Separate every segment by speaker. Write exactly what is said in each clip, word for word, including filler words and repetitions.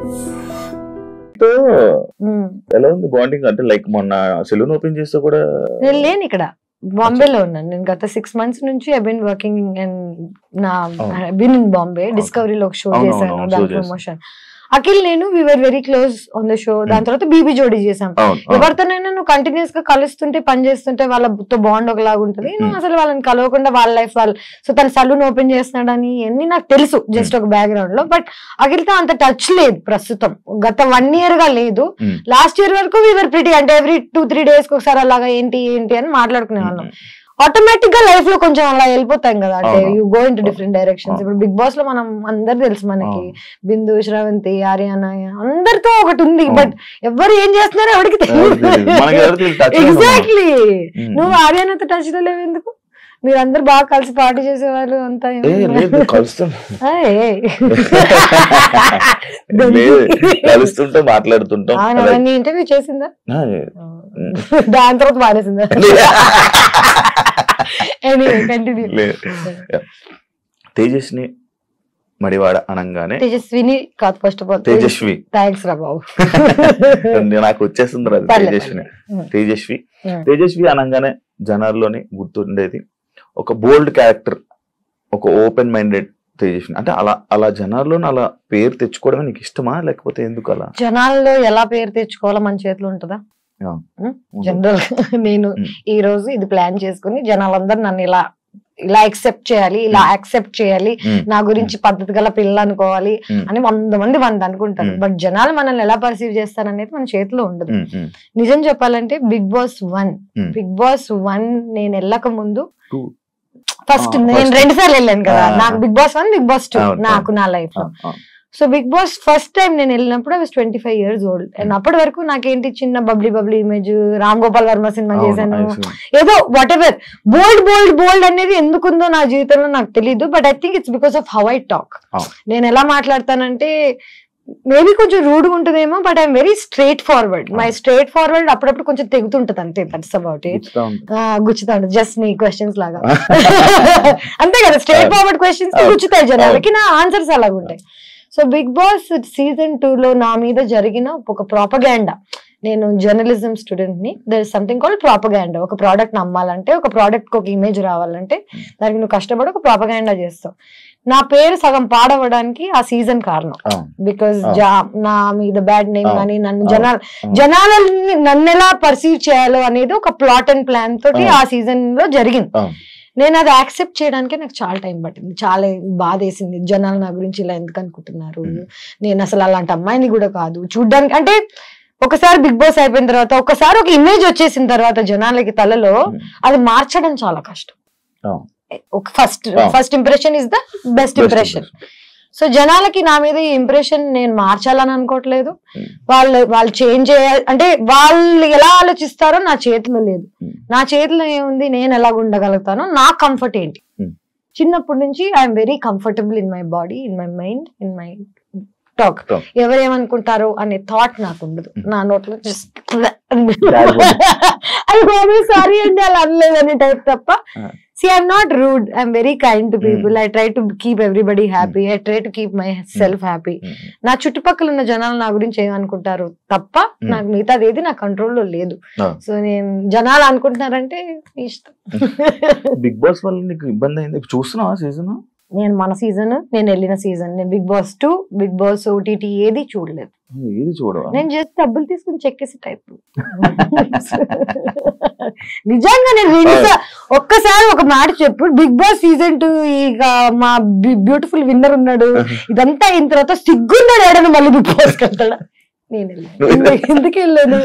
Speaker 1: ఎలా ఉంది బాండింగ్? అంటే లైక్ మొన్న సెలూన్ ఓపెన్ చేస్తే కూడా
Speaker 2: నేను లేను ఇక్కడ, బాంబేలో ఉన్నాను నేను. గత సిక్స్ మంత్స్ నుంచి ఐ బీన్ వర్కింగ్ అండ్ నా బీన్ ఇన్ బాంబే. డిస్కవరీలో ఒక షో చేశాను, దాని ప్రమోషన్. అఖిల్ నేను we were very close on the show. దాని తర్వాత బీబీ జోడీ చేసాం. ఎవరితోనైనా నువ్వు కంటిన్యూస్ గా కలుస్తుంటే పని చేస్తుంటే వాళ్ళతో బాండ్ ఒకలాగా ఉంటుంది. నువ్వు అసలు వాళ్ళని కలవకుండా వాళ్ళ లైఫ్ వాళ్ళు, సో తన సలూన్ ఓపెన్ చేస్తున్నాడని అన్ని నాకు తెలుసు జస్ట్ ఒక బ్యాక్గ్రౌండ్ లో. బట్ అఖిల్తో అంత టచ్ లేదు ప్రస్తుతం, గత వన్ ఇయర్ గా లేదు. లాస్ట్ ఇయర్ వరకు వి వర్ ప్రిటీ, అంటే ఎవ్రీ టూ త్రీ డేస్ కి ఒకసారి అలాగా ఏంటి ఏంటి అని మాట్లాడుకునే వాళ్ళం. ఆటోమేటిక్ గా లైఫ్ లో కొంచెం అలా వెళ్ళిపోతాం కదా, అంటే you go into different directions. ఇప్పుడు బిగ్ బాస్ లో మనం అందరు తెలుసు మనకి, బిందు, శ్రవంతి, ఆర్యానా అందరితో ఒకటి ఉంది. బట్ ఎవరు ఏం చేస్తున్నారో ఎవరికి తెలియదు. ఎగ్జాక్ట్లీ. నువ్వు ఆర్యానాతో టచ్ లో లేవు ఎందుకు? మీరు అందరు బాగా కలిసి పార్టీ చేసేవాళ్ళు అంతా.
Speaker 1: కలుస్తుంటే మాట్లాడుతుంటాం.
Speaker 2: ఇంటర్వ్యూ చేసిందా? దాని తర్వాత మానేసిందా?
Speaker 1: తేజస్ని మడివాడ అనగానే
Speaker 2: తేజస్విని కాదు, first of all
Speaker 1: Tejaswi.
Speaker 2: Thanks రా బాబు,
Speaker 1: నాకు వచ్చేస్తుంది రాదు. తేజస్విని తేజస్వి తేజస్వి అనగానే జనాల్లోని గుర్తుండేది ఒక బోల్డ్ క్యారెక్టర్, ఒక ఓపెన్ మైండెడ్ తేజస్విని. అంటే అలా అలా జనాల్లో అలా పేరు తెచ్చుకోవడమే నీకు ఇష్టమా, లేకపోతే ఎందుకు అలా?
Speaker 2: జనాల్లో ఎలా పేరు తెచ్చుకోవాలో మన చేతిలో ఉంటుందా? జనరల్ నేను ఈ రోజు ఇది ప్లాన్ చేసుకుని జనాలందరూ నన్ను ఇలా ఇలా యాక్సెప్ట్ చేయాలి, ఇలా యాక్సెప్ట్ చేయాలి, నా గురించి పద్ధతి గల పిల్లలు అనుకోవాలి అని వంద మంది వంద అనుకుంటారు. బట్ జనాలు మనల్ని ఎలా పర్సీవ్ చేస్తారనేది మన చేతిలో ఉండదు. నిజం చెప్పాలంటే Bigg Boss one Bigg Boss one నేను వెళ్ళక ముందు, ఫస్ట్ నేను రెండు సార్లు వెళ్ళాను కదా, నాకు Bigg Boss one Bigg Boss two నాకు నా లైఫ్ లో. So Bigg Boss first time నేను వెళ్ళినప్పుడు I was twenty five years old. And అప్పటి వరకు నాకేంటి చిన్న bubbly bubbly image, Ram Gopal Varma cinema చేశాను, ఏదో వాట్ ఎవర్. బోల్డ్ బోల్డ్ బోల్డ్ అనేది ఎందుకుందో నా జీవితంలో నాకు తెలీదు. But I think it's because of how I talk. నేను ఎలా మాట్లాడతానంటే మేబీ కొంచెం రూడ్గా ఉంటుందేమో, but I'm very straightforward. My straightforward అప్పుడప్పుడు కొంచెం తెగుతుంటది అంతే, దట్స్ అబౌట్ ఇట్. గుచ్చుతా ఉంటుంది జస్ట్ నీ క్వశ్చన్స్ లాగా అంతే కదా, స్ట్రైట్ ఫార్వర్డ్ క్వశ్చన్స్ గుచ్చుతాయి జనాలకి, నా ఆన్సర్స్ అలాగ ఉంటాయి. So Bigg Boss season two లో నా మీద జరిగిన ఒక ప్రాపగాండా, నేను జర్నలిజం స్టూడెంట్ ని, there is something called propaganda. ఒక ప్రోడక్ట్ నమ్మాలంటే, ఒక ప్రోడక్ట్ కి ఒక ఇమేజ్ రావాలంటే దానికి నువ్వు కష్టపడి ఒక ప్రాపగాండా చేస్తావు. నా పేరు సగం పాడవడానికి ఆ సీజన్ కారణం. బికాస్ నా మీద బ్యాడ్ నేమ్ కానీ, నన్ను జనాలు జనాలని నన్ను ఎలా పర్సీవ్ చేయాలో అనేది ఒక ప్లాట్ అండ్ ప్లాన్ తోటి ఆ సీజన్ లో జరిగింది. నేను అది యాక్సెప్ట్ చేయడానికి నాకు చాలా టైం పట్టింది, చాలా బాధ వేసింది. జనాలు నా గురించి ఇలా ఎందుకు అనుకుంటున్నారు, నేను అసలు అలాంటి అమ్మాయిని కూడా కాదు చూడ్డానికి. అంటే ఒకసారి బిగ్ బాస్ అయిపోయిన తర్వాత, ఒకసారి ఒక ఇమేజ్ వచ్చేసిన తర్వాత జనాలకి తలలో అది మార్చడం చాలా కష్టం. First first impression is the best impression. So జనాలకి నా మీద ఈ ఇంప్రెషన్ నేను మార్చాలని అనుకోవట్లేదు. వాళ్ళు వాళ్ళు చేంజ్ చేయాలి అంటే వాళ్ళు ఎలా ఆలోచిస్తారో నా చేతిలో లేదు. నా చేతిలో ఏముంది, నేను ఎలా ఉండగలుగుతానో, నా కంఫర్ట్ ఏంటి. చిన్నప్పటి నుంచి I'm very comfortable in my body, in my mind, in my talk. ఎవరేమనుకుంటారో అనే థాట్ నాకు ఉండదు. నా నోట్లో జస్ట్ అది సారీ అండి అలా అనలేదని టైప్ తప్ప. See, I'm not rude. I'm very kind to people. Mm. I try to keep everybody happy. Mm. I try to keep myself mm. happy. నా చుట్టుపక్కల ఉన్న జనాలు నా గురించి ఏమనుకుంటారు తప్ప నాకు మిగతాది ఏది నా కంట్రోల్లో లేదు. సో నేను జనాలు అనుకుంటున్నారంటే ఇష్టం.
Speaker 1: బిగ్ బాస్ వల్ల నీకు ఇబ్బంది అయింది చూస్తున్నావా సీజన్?
Speaker 2: నేను మన సీజన్, నేను వెళ్ళిన సీజన్, నేను Bigg Boss two, Bigg Boss OTT ఏది చూడలేదు.
Speaker 1: ఏది చూడవా?
Speaker 2: నేను జస్ట్ డబ్బులు తీసుకుని చెక్కేసి టైప్. నిజంగా నేను ఒక్కసారి ఒక మాట చెప్పు, బిగ్ బాస్ సీజన్ టూ ఇక మా బ్యూటిఫుల్ విన్నర్ ఉన్నాడు, ఇదంతా అయిన తర్వాత సిగ్గున్నాడు ఏడను మళ్ళీ బిగ్ బాస్ వెళ్తాడా? నేను ఎందుకు వెళ్ళాను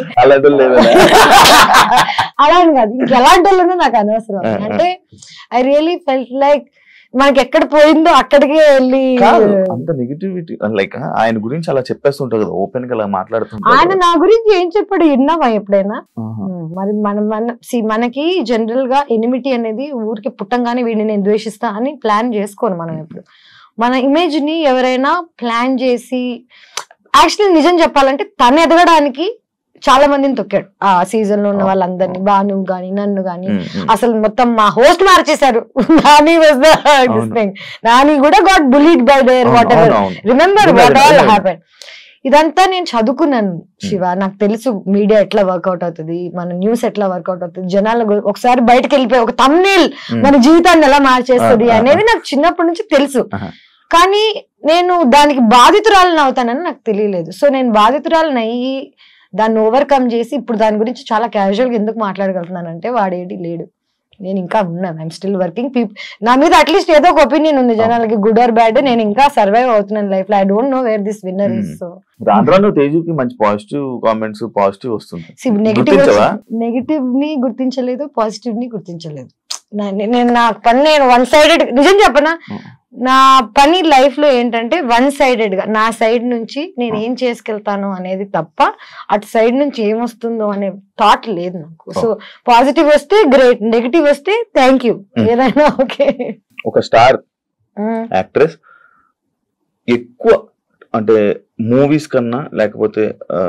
Speaker 2: అలా కాదు, ఇంకెలాంటి వాళ్ళనో నాకు అనవసరం. అంటే ఐ రియలీ ఫెల్ట్ లైక్ మనకి ఎక్కడ పోయిందో అక్కడికే వెళ్ళి
Speaker 1: అంత నెగిటివిటీ. లైక్ ఆయన గురించి అలా చెప్పేస్తుంటారు కదా, ఓపెన్ గా అలా మాట్లాడుతుంటారు.
Speaker 2: ఆయన నా గురించి ఏం చెప్పాడు విన్నావా ఎప్పుడైనా? మరి మన మన మనకి జనరల్ గా ఎనిమిటీ అనేది ఊరికి పుట్టంగానే వీడిని నేను ద్వేషిస్తా అని ప్లాన్ చేసుకోను మనం ఎప్పుడు. మన ఇమేజ్ ని ఎవరైనా ప్లాన్ చేసి, యాక్చువల్లీ నిజం చెప్పాలంటే తను ఎదగడానికి చాలా మందిని తొక్కాడు ఆ సీజన్ లో ఉన్న వాళ్ళందరినీ, బాను గాని నన్ను గాని. అసలు మొత్తం మా హోస్ట్ మార్చేశారు. Nani was the this thing. Nani కూడా got bullied by there whatever. Remember what all happened. ఇదంతా నేను చదువుకున్నాను శివ. నాకు తెలుసు మీడియా ఎట్లా వర్కౌట్ అవుతుంది, మన న్యూస్ ఎట్లా వర్కౌట్ అవుతుంది, జనాలు ఒకసారి బయటకు వెళ్ళిపోయి ఒక థంబ్నెయిల్ మన జీవితాన్ని ఎలా మార్చేస్తుంది అనేది నాకు చిన్నప్పటి నుంచి తెలుసు. కానీ నేను దానికి బాధితురాలను అవుతానని నాకు తెలియలేదు. సో నేను బాధితురాలను అయ్యి దాన్ని ఓవర్కమ్ చేసి ఇప్పుడు దాని గురించి చాలా క్యాజువల్ గా ఎందుకు మాట్లాడగలుగుతున్నానంటే వాడేటి లేడు, నేను ఇంకా ఉన్నాను. I'm still working. పీపుల్ నా మీద అట్లీస్ట్ ఏదో ఒక ఒపీనియన్ ఉంది జనాలకి, గుడ్ ఆర్ బ్యాడ్. నేను ఇంకా సర్వైవ్ అవుతున్నాను లైఫ్ లో. I don't know where this winner is. So
Speaker 1: దాంట్లో తేజుకి మంచి పాజిటివ్ కామెంట్స్, పాజిటివ్ వస్తుంది.
Speaker 2: నెగిటివ్ నెగిటివ్ ని గుర్తించలేదు, పాజిటివ్ ని గుర్తించలేదు. నేను నా పని నేను వన్ సైడెడ్, నిజం చెప్పనా, నా పని లైఫ్ లో ఏంటంటే వన్ సైడెడ్ గా నా సైడ్ నుంచి నేను ఏం చేసుకెళ్తాను అనేది తప్ప అటు సైడ్ నుంచి ఏమొస్తుందో అనే థాట్ లేదు నాకు. సో పాజిటివ్ వస్తే గ్రేట్, నెగిటివ్ వస్తే థ్యాంక్ యూ, ఏదైనా ఓకే.
Speaker 1: ఒక స్టార్ యాక్ట్రెస్ ఎక్కువ అంటే మూవీస్ కన్నా లేకపోతే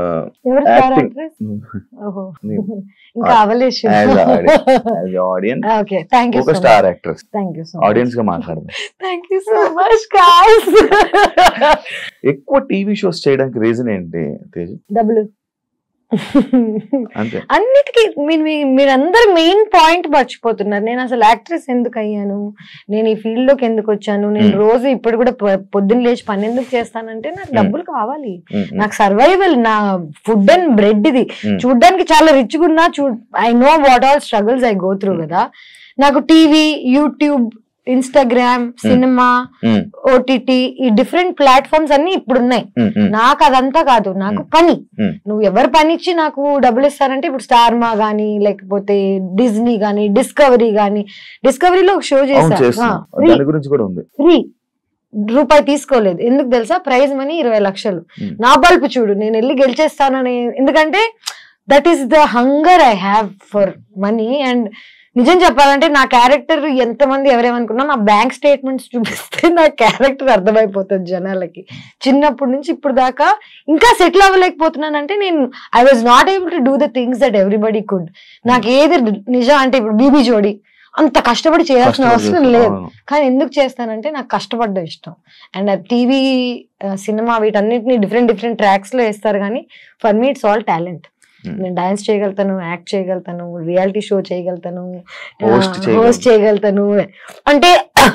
Speaker 1: స్టార్ యాక్ట్రెస్ ఆడియన్స్ గా మాట్లాడదాం. ఎక్కువ టీవీ షోస్ చేయడానికి రీజన్ ఏంటి తేజు?
Speaker 2: డబ్బులు. అన్నిటికీ మీరు మీరందరూ మెయిన్ పాయింట్ మర్చిపోతున్నారు. నేను అసలు యాక్ట్రెస్ ఎందుకు అయ్యాను, నేను ఈ ఫీల్డ్ లోకి ఎందుకు వచ్చాను, నేను రోజు ఇప్పుడు కూడా పొద్దున్న లేచి పని ఎందుకు చేస్తానంటే నాకు డబ్బులు కావాలి, నాకు సర్వైవల్, నా ఫుడ్ అండ్ బ్రెడ్. ఇది చూడ్డానికి చాలా రిచ్ గా ఉన్నా, చూ I know what all struggles I go through కదా. నాకు TV, YouTube, Instagram, cinema, OTT, ఈ డిఫరెంట్ ప్లాట్ఫామ్స్ అన్ని ఇప్పుడు ఉన్నాయి. నాకు అదంతా కాదు, నాకు పని. నువ్వు ఎవరు పని ఇచ్చి నాకు డబ్బులు ఇస్తారంటే ఇప్పుడు స్టార్ మా గానీ, లేకపోతే డిజ్నీ గానీ, డిస్కవరీ గానీ. డిస్కవరీలో ఒక షో చేశా, ఫ్రీ, రూపాయి తీసుకోలేదు. ఎందుకు తెలుసా? ప్రైజ్ మనీ ఇరవై లక్షలు. నా బల్పు చూడు, నేను వెళ్ళి గెలిచేస్తానని. ఎందుకంటే that is the hunger I have for money. And నిజం చెప్పాలంటే నా క్యారెక్టర్ ఎంతమంది ఎవరేమనుకున్నా, నా బ్యాంక్ స్టేట్మెంట్స్ చూపిస్తే నా క్యారెక్టర్ అర్థమైపోతుంది జనాలకి. చిన్నప్పటి నుంచి ఇప్పుడు దాకా ఇంకా సెటిల్ అవ్వలేకపోతున్నానంటే నేను I was not able to do the things that everybody could. నాకు ఏది నిజం అంటే ఇప్పుడు బీబీ జోడి అంత కష్టపడి చేయాల్సిన అవసరం లేదు, కానీ ఎందుకు చేస్తానంటే నాకు కష్టపడ్డం ఇష్టం. అండ్ టీవీ, సినిమా వీటన్నిటిని డిఫరెంట్ డిఫరెంట్ ట్రాక్స్ లో వేస్తారు, కానీ for me it's all talent. నేను డాన్స్ చేయగలుగుతాను, యాక్ట్ చేయగలుగుతాను, రియాలిటీ షో చేయగలుగుతాను, హోస్ట్ చేయగలుగుతాను. అంటే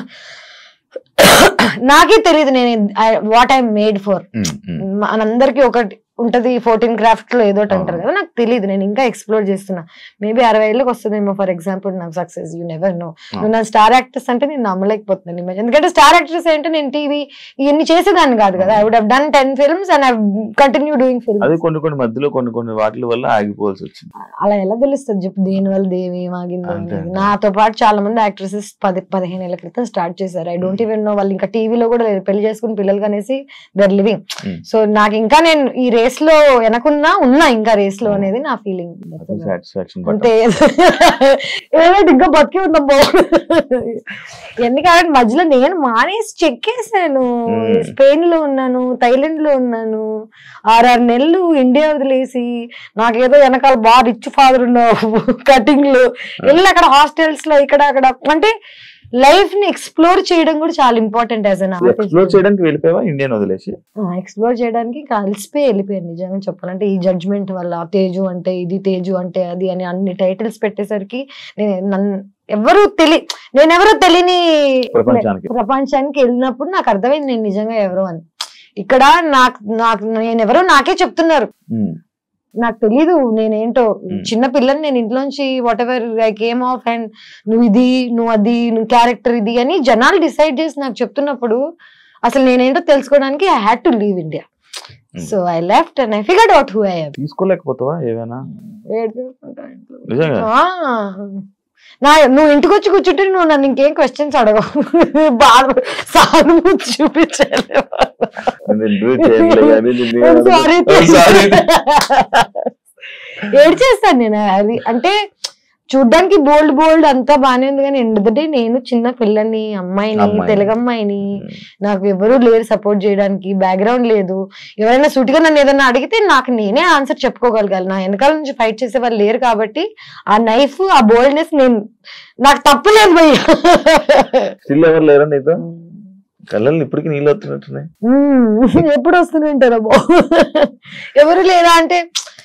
Speaker 2: నాకే తెలియదు నేను వాట్ ఐ మేడ్ ఫర్. మనందరికి ఒకటి ఉంటది, ఫోర్టీన్ క్రాఫ్ట్ లో ఏదో అంటారు కదా, నాకు తెలియదు. నేను ఇంకా ఎక్స్ప్లోర్ చేస్తున్నా. మేబీ అరవై ఏళ్ళకి వస్తుందేమో ఫర్ ఎగ్జాంపుల్ నాకు సక్సెస్. You never know. నువ్వు నా స్టార్ యాక్ట్రెస్ అంటే నేను నమ్మలేకపోతున్నాను ఇమేజ్. ఎందుకంటే స్టార్ యాక్ట్రెస్ అంటే నేను టీవీ ఇవన్నీ చేసేదాన్ని కాదు కదా. I would have done ten films and I continue doing films.
Speaker 1: అది కొన్ని కొన్ని మధ్యలో కొన్ని కొన్ని వాటి వల్ల ఆగిపోవాల్సి వచ్చింది.
Speaker 2: అలా ఎలా తెలుస్తుంది చెప్పు, దేని వల్ల దేవి ఆగింది? నాతో పాటు చాలా మంది యాక్ట్రెసెస్ పది పదిహేను ఏళ్ల క్రితం స్టార్ట్ చేశారు. ఐ డోంట్ ఈవెన్ నో వాళ్ళు ఇంకా టీవీలో కూడా పెళ్లి చేసుకుని పిల్లలు అనేసి దే ఆర్ లివింగ్. సో నాకు ఇంకా నేను ఈ రేస్ లో వెనకున్నా ఉన్నా ఇంకా రేస్ లో అనేది నా ఫీలింగ్. అంతే, ఇంకా బతికి ఉందా ఎందుకంటే మధ్యలో నేను మానేసి చెక్కేసాను. స్పెయిన్ లో ఉన్నాను, థైలాండ్ లో ఉన్నాను, ఆరారు నెలలు ఇండియా వదిలేసి. నాకేదో వెనకాల బాగా రిచ్ ఫాదర్ ఉన్నావు, కటింగ్ లో వెళ్ళి అక్కడ హాస్టల్స్ లో ఇక్కడ అక్కడ. అంటే లైఫ్ ని ఎక్స్ప్లోర్ చేయడం కూడా చాలా important. As an artist
Speaker 1: explore చేయడానికి వెళ్ళిపోయావా ఇండియన్ వదిలేసి?
Speaker 2: ఎక్స్ప్లోర్ చేయడానికి కలిసిపోయి వెళ్ళిపోయాను నిజంగా చెప్పాలంటే. ఈ జడ్జ్మెంట్ వల్ల తేజు అంటే ఇది, తేజు అంటే అది అని అన్ని టైటిల్స్ పెట్టేసరికి నేను నన్ను ఎవరు తెలి నేనెవరో తెలియని ప్రపంచానికి వెళ్ళినప్పుడు నాకు అర్థమైంది నేను నిజంగా ఎవరో అని. ఇక్కడ నాకు నాకు నేనెవరో నాకే చెప్తున్నారు, నాకు తెలీదు నేనేంటో. చిన్న పిల్లని నేను ఇంట్లోంచి whatever I came off and నువ్వు ఇది, నువ్వు అది, నువ్వు క్యారెక్టర్ ఇది అని జనాలు డిసైడ్ చేసి నాకు చెప్తున్నప్పుడు అసలు నేనేంటో తెలుసుకోవడానికి I had to leave India. So I left and I figured out who I am.
Speaker 1: తీసుకోలేకపోతావా ఏమైనా?
Speaker 2: నా నువ్వు ఇంటికి వచ్చి కూర్చుంటే నువ్వు నన్ను ఇంకేం క్వశ్చన్స్ అడగవు, బాగా సానుభూతి చూపించాలి. ఏడు చేస్తాను నేను అది. అంటే చూడ్డానికి బోల్డ్ బోల్డ్ అంతా బానే ఉంది, కానీ ఎందుకంటే నేను చిన్న పిల్లని, అమ్మాయిని, తెలుగు అమ్మాయిని, నాకు ఎవరు లేరు సపోర్ట్ చేయడానికి, బ్యాక్గ్రౌండ్ లేదు. ఎవరైనా సూటిగా నన్ను ఏదైనా అడిగితే నాకు నేనే ఆన్సర్ చెప్పుకోగలగాలి. నా వెనకాల నుంచి ఫైట్ చేసే వాళ్ళు లేరు కాబట్టి ఆ నైఫ్, ఆ బోల్డ్నెస్ నేను నాకు తప్పలేదు భయ్య.
Speaker 1: కళ్ళల్లో ఇప్పటికీ నీళ్ళు వస్తున్నట్టున్నాయి.
Speaker 2: ఎప్పుడు వస్తుంటారో ఎవరు లేదా అంటే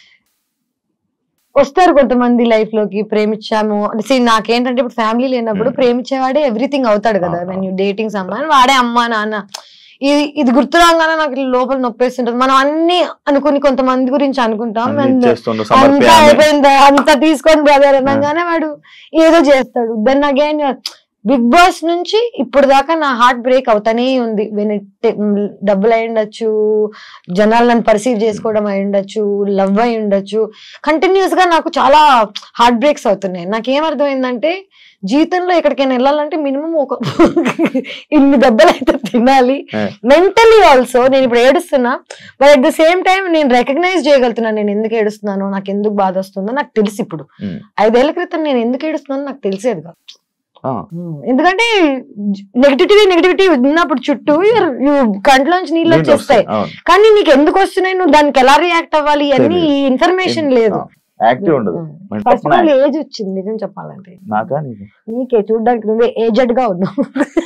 Speaker 2: వస్తారు కొంతమంది లైఫ్ లోకి, ప్రేమించాము అంటే నాకేంటంటే ఇప్పుడు ఫ్యామిలీ లేనప్పుడు ప్రేమించేవాడే ఎవ్రీథింగ్ అవుతాడు కదా. వెన్ యూ డేటింగ్ సమ్మన్ వాడే అమ్మా నాన్న, ఇది ఇది గుర్తు రాగానే నాకు లోపల నొప్పేస్తుంటది. మనం అన్ని అనుకుని కొంతమంది గురించి అనుకుంటాం, అంతా అయిపోయింది అంతా తీసుకొని బ్రదర్ అనగానే వాడు ఏదో చేస్తాడు. దెన్ అగైన్ బిగ్ బాస్ నుంచి ఇప్పుడు దాకా నా హార్ట్ బ్రేక్ అవుతానే ఉంది. డబ్బులు అయి ఉండొచ్చు, జనాలు నన్ను పర్సీవ్ చేసుకోవడం అయి ఉండొచ్చు, లవ్ అయి ఉండొచ్చు, కంటిన్యూస్ గా నాకు చాలా హార్ట్ బ్రేక్స్ అవుతున్నాయి. నాకేమర్థమైందంటే జీవితంలో ఎక్కడికైనా వెళ్ళాలంటే మినిమం ఒక ఇన్ని దెబ్బలు అయితే తినాలి. మెంటలీ ఆల్సో నేను ఇప్పుడు ఏడుస్తున్నా, but at the same time నేను రికగ్నైజ్ చేయగలుగుతున్నాను నేను ఎందుకు ఏడుస్తున్నానో, నాకు ఎందుకు బాధ వస్తుందో నాకు తెలుసు. ఇప్పుడు ఐదేళ్ల క్రితం నేను ఎందుకు ఏడుస్తున్నానో నాకు తెలిసేది కాదు. ఎందుకంటే నెగిటివిటీ నెగిటివిటీ ఉన్నప్పుడు చుట్టూ కంట్లోంచి నీళ్ళు వచ్చేస్తాయి, కానీ నీకు ఎందుకు వస్తున్నాయి, నువ్వు దానికి ఎలా రియాక్ట్ అవ్వాలి అన్ని ఇన్ఫర్మేషన్ లేదు. ఫస్ట్ ఆఫ్ ఆల్ ఏజ్ వచ్చింది నిజం చెప్పాలంటే నీకే, చూడడానికి నువ్వే ఏజెడ్ గా ఉన్నావు.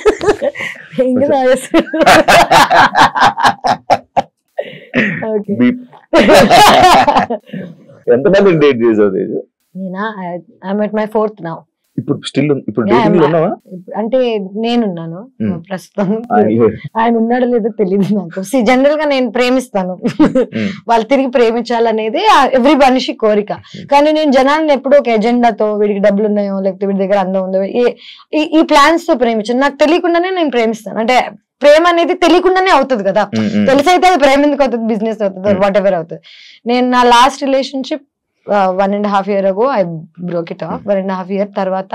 Speaker 2: నేనా I met my fourth now.
Speaker 1: ఇప్పుడు స్టిల్ ఇప్పుడు డేటింగ్ లో ఉన్నావా?
Speaker 2: అంటే నేనున్నాను ప్రస్తుతం, ఆయన ఉన్నాడో లేదో తెలియదు నాకు. జనరల్ గా నేను ప్రేమిస్తాను, వాళ్ళు తిరిగి ప్రేమించాలనేది ఎవ్రీ మనిషి కోరిక. కానీ నేను జనాలను ఎప్పుడూ ఒక ఎజెండాతో వీడికి డబ్బులు ఉన్నాయో లేకపోతే వీడి దగ్గర అందం ఉందో ఈ ప్లాన్స్ తో ప్రేమించాను. నాకు తెలియకుండానే నేను ప్రేమిస్తాను. అంటే ప్రేమ అనేది తెలియకుండానే అవుతుంది కదా, తెలిసైతే అది ప్రేమ ఎందుకు అవుతుంది, బిజినెస్ అవుతుంది, వాట్ ఎవర్ అవుతుంది. నేను నా last relationship one and half year ago I broke it off. One and half year తర్వాత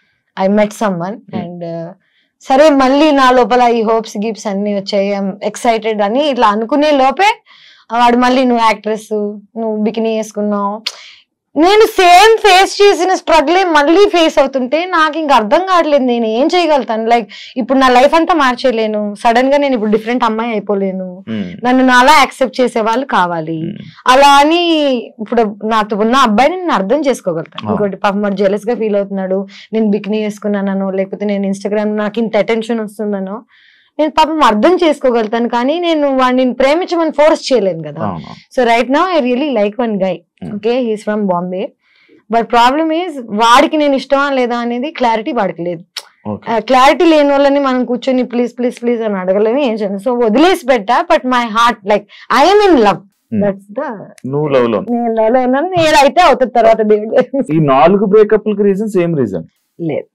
Speaker 2: ఐ మెట్ సమ్వన్ అండ్ సరే మళ్ళీ నా లోపల ఈ హోప్స్ గిప్స్ అన్ని వచ్చాయి, ఎక్సైటెడ్ అని ఇట్లా అనుకునే లోపే వాడు మళ్ళీ నువ్వు యాక్ట్రెస్, నువ్వు బికినీ వేసుకున్నావు. నేను సేమ్ ఫేస్ చేసిన స్ట్రగులే మళ్ళీ ఫేస్ అవుతుంటే నాకు ఇంక అర్థం కావట్లేదు నేను ఏం చేయగలుగుతాను. లైక్ ఇప్పుడు నా లైఫ్ అంతా మార్చేయలేను, సడన్ గా నేను ఇప్పుడు డిఫరెంట్ అమ్మాయి అయిపోలేను, నన్ను నాలా యాక్సెప్ట్ చేసే వాళ్ళు కావాలి. అలా అని ఇప్పుడు నాతో ఉన్న అబ్బాయిని నేను అర్థం చేసుకోగలుగుతాను. ఇంకోటి పాపం మరి జెలస్ గా ఫీల్ అవుతున్నాడు, నేను బికినీ వేసుకున్నానో లేకపోతే నేను ఇన్స్టాగ్రామ్ నాకు ఇంత అటెన్షన్ వస్తుందనో నేను పాపం అర్థం చేసుకోగలుగుతాను, కానీ నేను వాడిని ప్రేమించమని ఫోర్స్ చేయలేను కదా. So right now I really like one guy, okay he's from Bombay, but problem is వాడికి నేను ఇష్టమా లేదా అనేది క్లారిటీ వాడికి లేదు. క్లారిటీ లేని వాళ్ళని మనం కూర్చొని ప్లీజ్ ప్లీజ్ ప్లీజ్ అని అడగలేము, ఏం చేయాలి. సో వదిలేసి పెట్టా, but my heart like I'm in love. That's the
Speaker 1: నువ్వు లవ్ లో
Speaker 2: నేను లవ్ లో ఉన్నాను, నేను అయితే అవుతుంది తర్వాత దేవుడు.
Speaker 1: ఈ నాలుగు బ్రేకప్ రీజన్ సేమ్ రీజన్
Speaker 2: లేదు,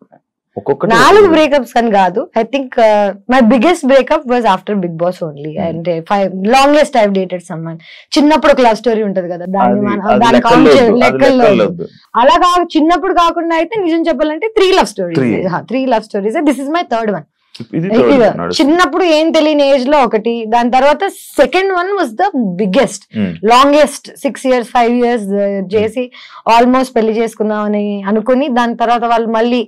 Speaker 2: నాలుగు బ్రేకప్స్ అని కాదు. I think my biggest breakup was after Bigg Boss only. And five longest I dated someone. చిన్నప్పుడు ఒక లవ్ స్టోరీ ఉంటది కదా, దాన్ని దాని లెక్కల్లో అలా కాదు. చిన్నప్పుడు కాకుండా అయితే నిజం చెప్పాలంటే three love stories, three love stories. This is my third one. చిన్నప్పుడు ఏం తెలియని ఏజ్ లో ఒకటి, దాని తర్వాత second one was the biggest longest six years five years చేసి ఆల్మోస్ట్ పెళ్లి చేసుకుందామని అనుకుని దాని తర్వాత వాళ్ళు మళ్ళీ.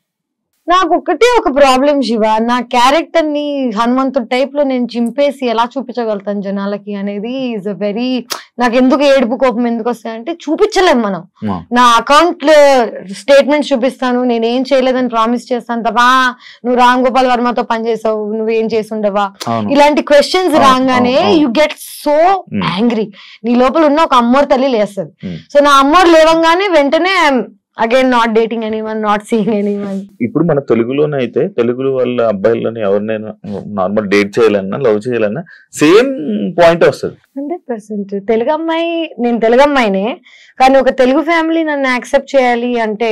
Speaker 2: నాకు ఒకటే ఒక ప్రాబ్లం శివ, నా క్యారెక్టర్ ని హనుమంతుడు టైప్ లో నేను చింపేసి ఎలా చూపించగలుగుతాను జనాలకి అనేది ఈజ్ అ వెరీ, నాకు ఎందుకు ఏడుపు కోపం ఎందుకు వస్తాయంటే చూపించలేం మనం. నా అకౌంట్ స్టేట్మెంట్స్ చూపిస్తాను, నేను ఏం చేయలేదని ప్రామిస్ చేస్తాను తప్ప నువ్వు రామ్ గోపాల్ వర్మతో పనిచేసావు, నువ్వేం చేసి ఉండవా, ఇలాంటి క్వశ్చన్స్ రాగానే యు గెట్ సో యాంగ్రీ. నీ లోపల ఉన్న ఒక అమ్మోరు తల్లి లేస్తుంది. సో నా అమ్మోరు లేవంగానే వెంటనే again not dating anyone, not seeing anyone.
Speaker 1: ఇప్పుడు మన తెలుగులోనే అయితే తెలుగు వాళ్ళ అబ్బాయిలని ఎవరినైనా నార్మల్ డేట్ చేయాలన్నా లవ్ చేయాలన్నా సేమ్ పాయింట్ వస్తుంది.
Speaker 2: హండ్రెడ్ పర్సెంట్ తెలుగు అమ్మాయి, నేను తెలుగు అమ్మాయినే కానీ ఒక తెలుగు ఫ్యామిలీ నన్ను యాక్సెప్ట్ చేయాలి అంటే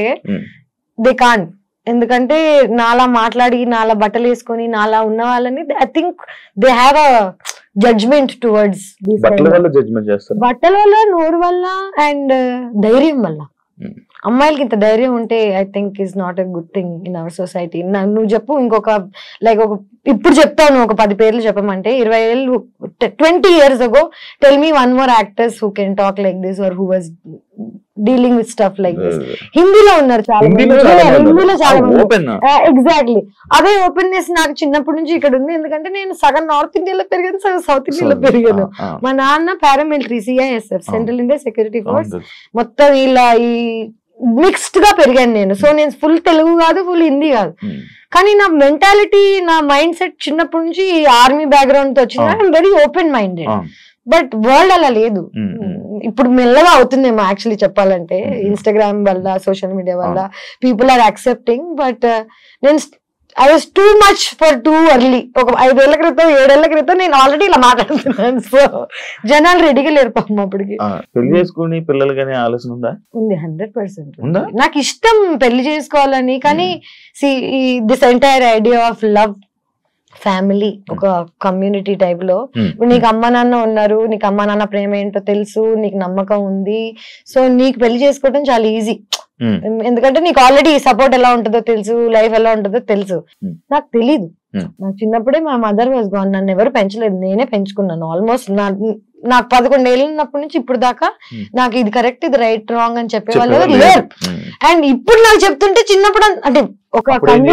Speaker 2: దే కాంట్. ఎందుకంటే నాలా మాట్లాడి నాలా బట్టలు వేసుకొని నాలా ఉన్న వాళ్ళని I think they have a judgement towards.
Speaker 1: బట్టల వల్ల జడ్జ్మెంట్ చేస్తారు,
Speaker 2: బట్టల వల్ల, నోరు వల్ల అండ్ ధైర్యం వల్ల. అమ్మాయిలకి ఇంత ధైర్యం ఉంటే I think is not a good thing in our society. నువ్వు చెప్పు ఇంకొక లైక్ ఒక ఇప్పుడు చెప్తాను ఒక పది పేర్లు చెప్పమంటే ఇరవై ఏళ్ళు twenty years ago tell me one more actors who can talk like this or who was dealing with stuff like this. హిందీలో ఉన్నారు చాలా మంది, హిందీలో చాలా మంది. ఎగ్జాక్ట్లీ అదే ఓపెన్నెస్ నాకు చిన్నప్పటి నుంచి ఇక్కడ ఉంది. ఎందుకంటే నేను సగం నార్త్ ఇండియాలో పెరిగాను, సగం సౌత్ ఇండియాలో పెరిగాను. మా నాన్న paramilitary CISF, central India security force, మొత్తం ఇలా ఈ మిక్స్డ్ గా పెరిగాను నేను. సో నేను ఫుల్ తెలుగు కాదు, ఫుల్ హిందీ కాదు, కానీ నా మెంటాలిటీ, నా మైండ్ సెట్ చిన్నప్పటి నుంచి ఆర్మీ బ్యాక్గ్రౌండ్ తో వచ్చింది. I'm very open minded. But world అలా లేదు. ఇప్పుడు మెల్లగా అవుతుందేమో యాక్చువల్లీ చెప్పాలంటే, ఇన్స్టాగ్రామ్ వల్ల, సోషల్ మీడియా వల్ల పీపుల్ ఆర్ యాక్సెప్టింగ్. బట్ నేను I was too much for too early. ఒక ఐదేళ్ల క్రితం, ఏడేళ్ల క్రితం నేను ఆల్రెడీ ఇలా మాట్లాడుతున్నాను. సో జనాలు రెడీగా లేరు పాపం అప్పటికి.
Speaker 1: పెళ్లి చేసుకుని పిల్లలు కానీ ఆలోచన ఉందా?
Speaker 2: ఉంది, హండ్రెడ్ పర్సెంట్. నాకు ఇష్టం పెళ్లి చేసుకోవాలని, కానీ this entire idea of love, family, ఒక కమ్యూనిటీ టైప్ లో, నీకు అమ్మ నాన్న ఉన్నారు, నీకు అమ్మ నాన్న ప్రేమ ఏంటో తెలుసు, నీకు నమ్మకం ఉంది, సో నీకు పెళ్లి చేసుకోవడం చాలా ఈజీ. ఎందుకంటే నీకు ఆల్రెడీ సపోర్ట్ ఎలా ఉంటుందో తెలుసు, లైఫ్ ఎలా ఉంటుందో తెలుసు. నాకు తెలీదు. నాకు చిన్నప్పుడే మా మదర్ వాజ్ గాన్. నన్ను ఎవరు పెంచలేదు, నేనే పెంచుకున్నాను. ఆల్మోస్ట్ నా నాకు పదకొండు ఏళ్ళు ఉన్నప్పటి నుంచి ఇప్పుడు దాకా నాకు ఇది కరెక్ట్, ఇది రైట్, రాంగ్ అని చెప్పేవాళ్ళు లేరు. అండ్ ఇప్పుడు నాకు చెప్తుంటే చిన్నప్పుడు అంటే ఒక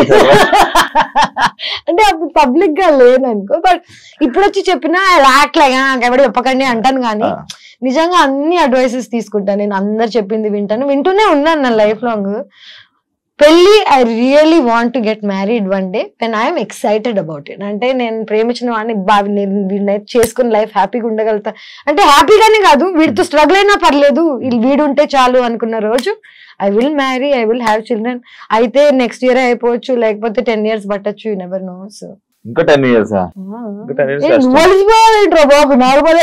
Speaker 2: అంటే అప్పుడు పబ్లిక్ గా లేననుకో, బట్ ఇప్పుడు వచ్చి చెప్పినా రాట్లేగా ఎవరు చెప్పకండి అంటాను. కానీ నిజంగా అన్ని అడ్వైసెస్ తీసుకుంటాను నేను, అందరు చెప్పింది వింటాను, వింటూనే ఉన్నాను నా లైఫ్ లాంగ్. పెళ్లి I really want to get married one day when I'm excited about it. అంటే నేను ప్రేమించిన వాడిని బాగా నేను చేసుకుని లైఫ్ హ్యాపీగా ఉండగలుగుతా అంటే, హ్యాపీగానే కాదు, వీడితో స్ట్రగుల్ అయినా పర్లేదు, వీడు ఉంటే చాలు అనుకున్న రోజు I will marry, I will have children. అయితే నెక్స్ట్ ఇయర్ అయిపోవచ్చు, లేకపోతే టెన్ ఇయర్స్ పట్టచ్చు, యూ నెవర్ నో. సో
Speaker 1: ఇంకా టెన్ ఇయర్స్
Speaker 2: బాబు నార్మల్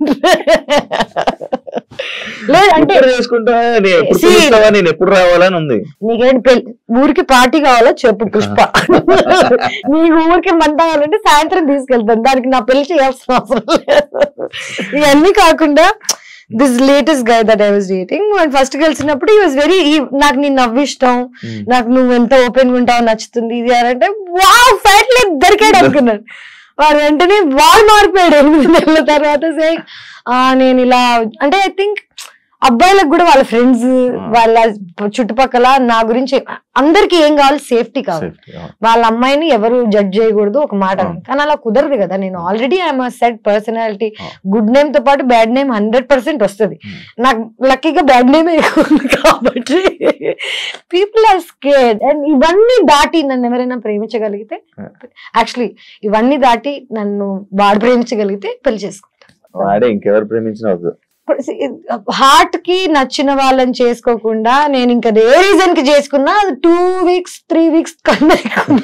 Speaker 2: లేదంటే
Speaker 1: నేను ఎప్పుడు రావాలని ఉంది.
Speaker 2: నీకేంటి పెళ్లి ఊరికి పార్టీ కావాలో చెప్పు పుష్ప, నీకు ఊరికి మంట కావాలంటే సాయంత్రం తీసుకెళ్తాను, దానికి నా పెళ్లి చేయాల్సిన అవసరం లేదు. ఇవన్నీ కాకుండా this latest guy that I was dating, first కలిసినప్పుడు ఈ వాజ్ వెరీ, నాకు నీ నవ్వు ఇష్టం, నాకు నువ్వు ఎంత ఓపెన్ గా ఉంటావు, నచ్చుతుంది ఇది అంటే, వావ్ ఫైట్ లేదు దొరికాడు అనుకున్నాడు. వాడు వెంటనే వాడు మారిపోయాడు ఎనిమిది నెలల తర్వాత. సే నేను ఇలా అంటే, ఐ థింక్ అబ్బాయిలకు కూడా వాళ్ళ ఫ్రెండ్స్, వాళ్ళ చుట్టుపక్కల నా గురించి అందరికి ఏం కావాలి, సేఫ్టీ కావాలి. వాళ్ళ అమ్మాయిని ఎవరు జడ్జ్ చేయకూడదు ఒక మాట, కానీ అలా కుదరదు కదా. నేను already I'm set personality, good name తో పాటు బ్యాడ్ నేమ్ హండ్రెడ్ పర్సెంట్ వస్తుంది. నాకు లక్కీగా బ్యాడ్ నేమ్ ఎక్కువ ఉంది కాబట్టి పీపుల్ ఆర్ స్కేర్డ్. అండ్ ఇవన్నీ దాటి నన్ను ఎవరైనా ప్రేమించగలిగితే, యాక్చువల్లీ ఇవన్నీ దాటి నన్ను వాడు ప్రేమించగలిగితే పెళ్లి చేసుకుంటాను.
Speaker 1: ఇంకెవరు ప్రేమించిన
Speaker 2: హార్ట్ కి నచ్చిన వాళ్ళని చేసుకోకుండా నేను ఇంకా ఏ రీజన్ కి చేసుకున్నా అది టూ వీక్స్ త్రీ వీక్స్ కన్నా